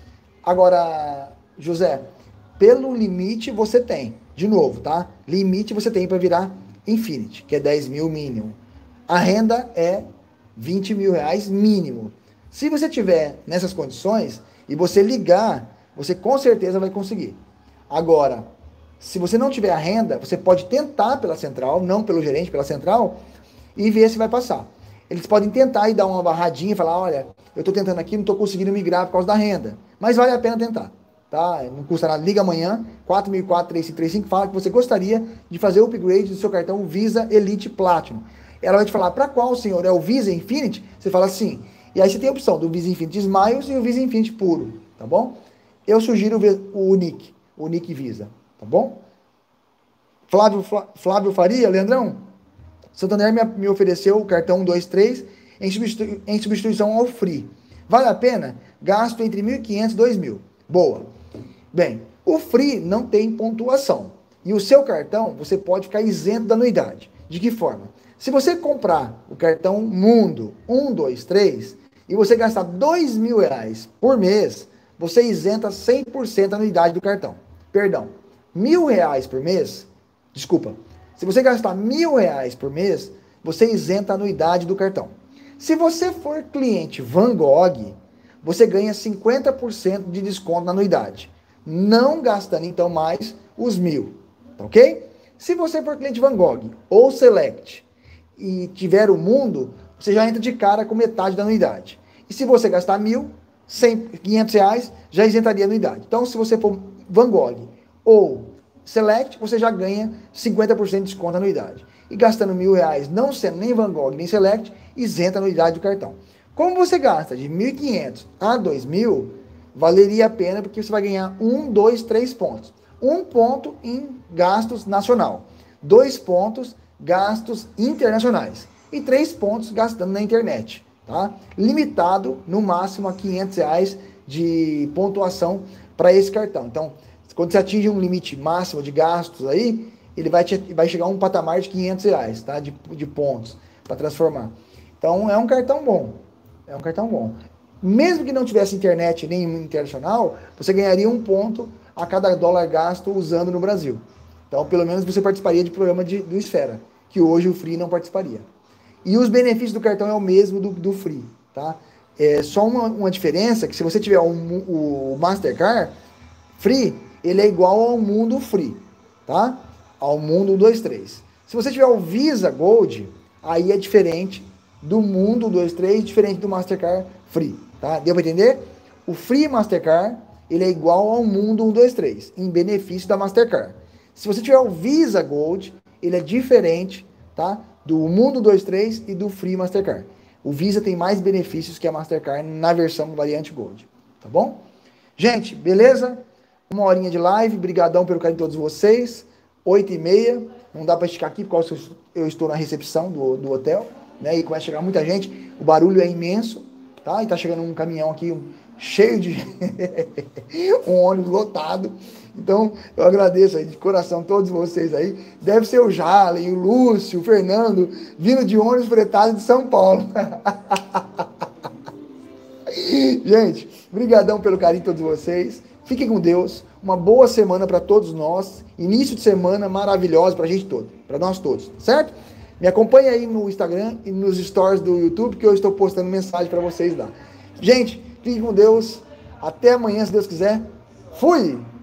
Agora, José, pelo limite você tem. De novo, tá? Limite você tem para virar Infinity, que é dez mil mínimo. A renda é vinte mil reais mínimo. Se você tiver nessas condições e você ligar, você com certeza vai conseguir. Agora, se você não tiver a renda, você pode tentar pela central, não pelo gerente, pela central, e ver se vai passar. Eles podem tentar e dar uma barradinha e falar, olha, eu estou tentando aqui, não estou conseguindo migrar por causa da renda. Mas vale a pena tentar, tá? Não custa nada. Liga amanhã, quatro mil e quatro, três cinco três cinco, fala que você gostaria de fazer o upgrade do seu cartão Visa Elite Platinum. Ela vai te falar, para qual, senhor? É o Visa Infinity? Você fala sim. E aí você tem a opção do Visa Infinity Smiles e o Visa Infinity puro, tá bom? Eu sugiro o Nick, o Nick Visa, tá bom? Flávio, Flávio Faria, Leandrão, Santander me, me ofereceu o cartão um dois três em, substitu, em substituição ao Free. Vale a pena? Gasto entre mil e quinhentos e dois mil. Boa. Bem, o Free não tem pontuação. E o seu cartão, você pode ficar isento da anuidade. De que forma? Se você comprar o cartão Mundo um dois três e você gastar dois mil reais por mês, você isenta cem por cento da anuidade do cartão. Perdão, mil reais por mês, desculpa, se você gastar mil reais por mês, você isenta a anuidade do cartão. Se você for cliente Van Gogh, você ganha cinquenta por cento de desconto na anuidade, não gastando então mais os mil, tá ok? Se você for cliente Van Gogh ou Select e tiver o Mundo, você já entra de cara com metade da anuidade. E se você gastar mil, cem, quinhentos reais, já isentaria a anuidade. Então, se você for Van Gogh ou Select, você já ganha cinquenta por cento de desconto na anuidade. E gastando mil reais, não sendo nem Van Gogh nem Select, isenta a anuidade do cartão. Como você gasta de mil e quinhentos a dois mil, valeria a pena porque você vai ganhar um, dois, três pontos. Um ponto em gastos nacional. Dois pontos gastos internacionais. E três pontos gastando na internet. Tá? Limitado no máximo a quinhentos reais de pontuação para esse cartão. Então, quando você atinge um limite máximo de gastos aí, ele vai, te, vai chegar a um patamar de quinhentos reais, tá? De, de pontos para transformar. Então, é um cartão bom. É um cartão bom. Mesmo que não tivesse internet nem internacional, você ganharia um ponto a cada dólar gasto usando no Brasil. Então, pelo menos você participaria de programa de, do Esfera, que hoje o Free não participaria. E os benefícios do cartão é o mesmo do, do Free, tá? É só uma, uma diferença, que se você tiver um, o Mastercard Free, ele é igual ao Mundo Free, tá? Ao Mundo um dois três. Se você tiver o Visa Gold, aí é diferente do Mundo um dois três, diferente do Mastercard Free, tá? Deu para entender? O Free Mastercard, ele é igual ao Mundo um dois três, em benefício da Mastercard. Se você tiver o Visa Gold, ele é diferente, tá? Do Mundo um dois três e do Free Mastercard. O Visa tem mais benefícios que a Mastercard na versão variante Gold, tá bom? Gente, beleza? Uma horinha de live, brigadão pelo carinho de todos vocês. Oito e meia, não dá para esticar aqui porque eu estou na recepção do, do hotel, né? E começa a chegar muita gente, o barulho é imenso, tá? E tá chegando um caminhão aqui um, cheio de um ônibus lotado. Então, eu agradeço aí de coração todos vocês aí. Deve ser o Jalen, o Lúcio, o Fernando, vindo de ônibus fretado de São Paulo. Gente, brigadão pelo carinho de todos vocês. Fiquem com Deus. Uma boa semana para todos nós. Início de semana maravilhoso para a gente todo, para nós todos, certo? Me acompanhe aí no Instagram e nos stories do YouTube, que eu estou postando mensagem para vocês lá. Gente, fiquem com Deus. Até amanhã, se Deus quiser. Fui!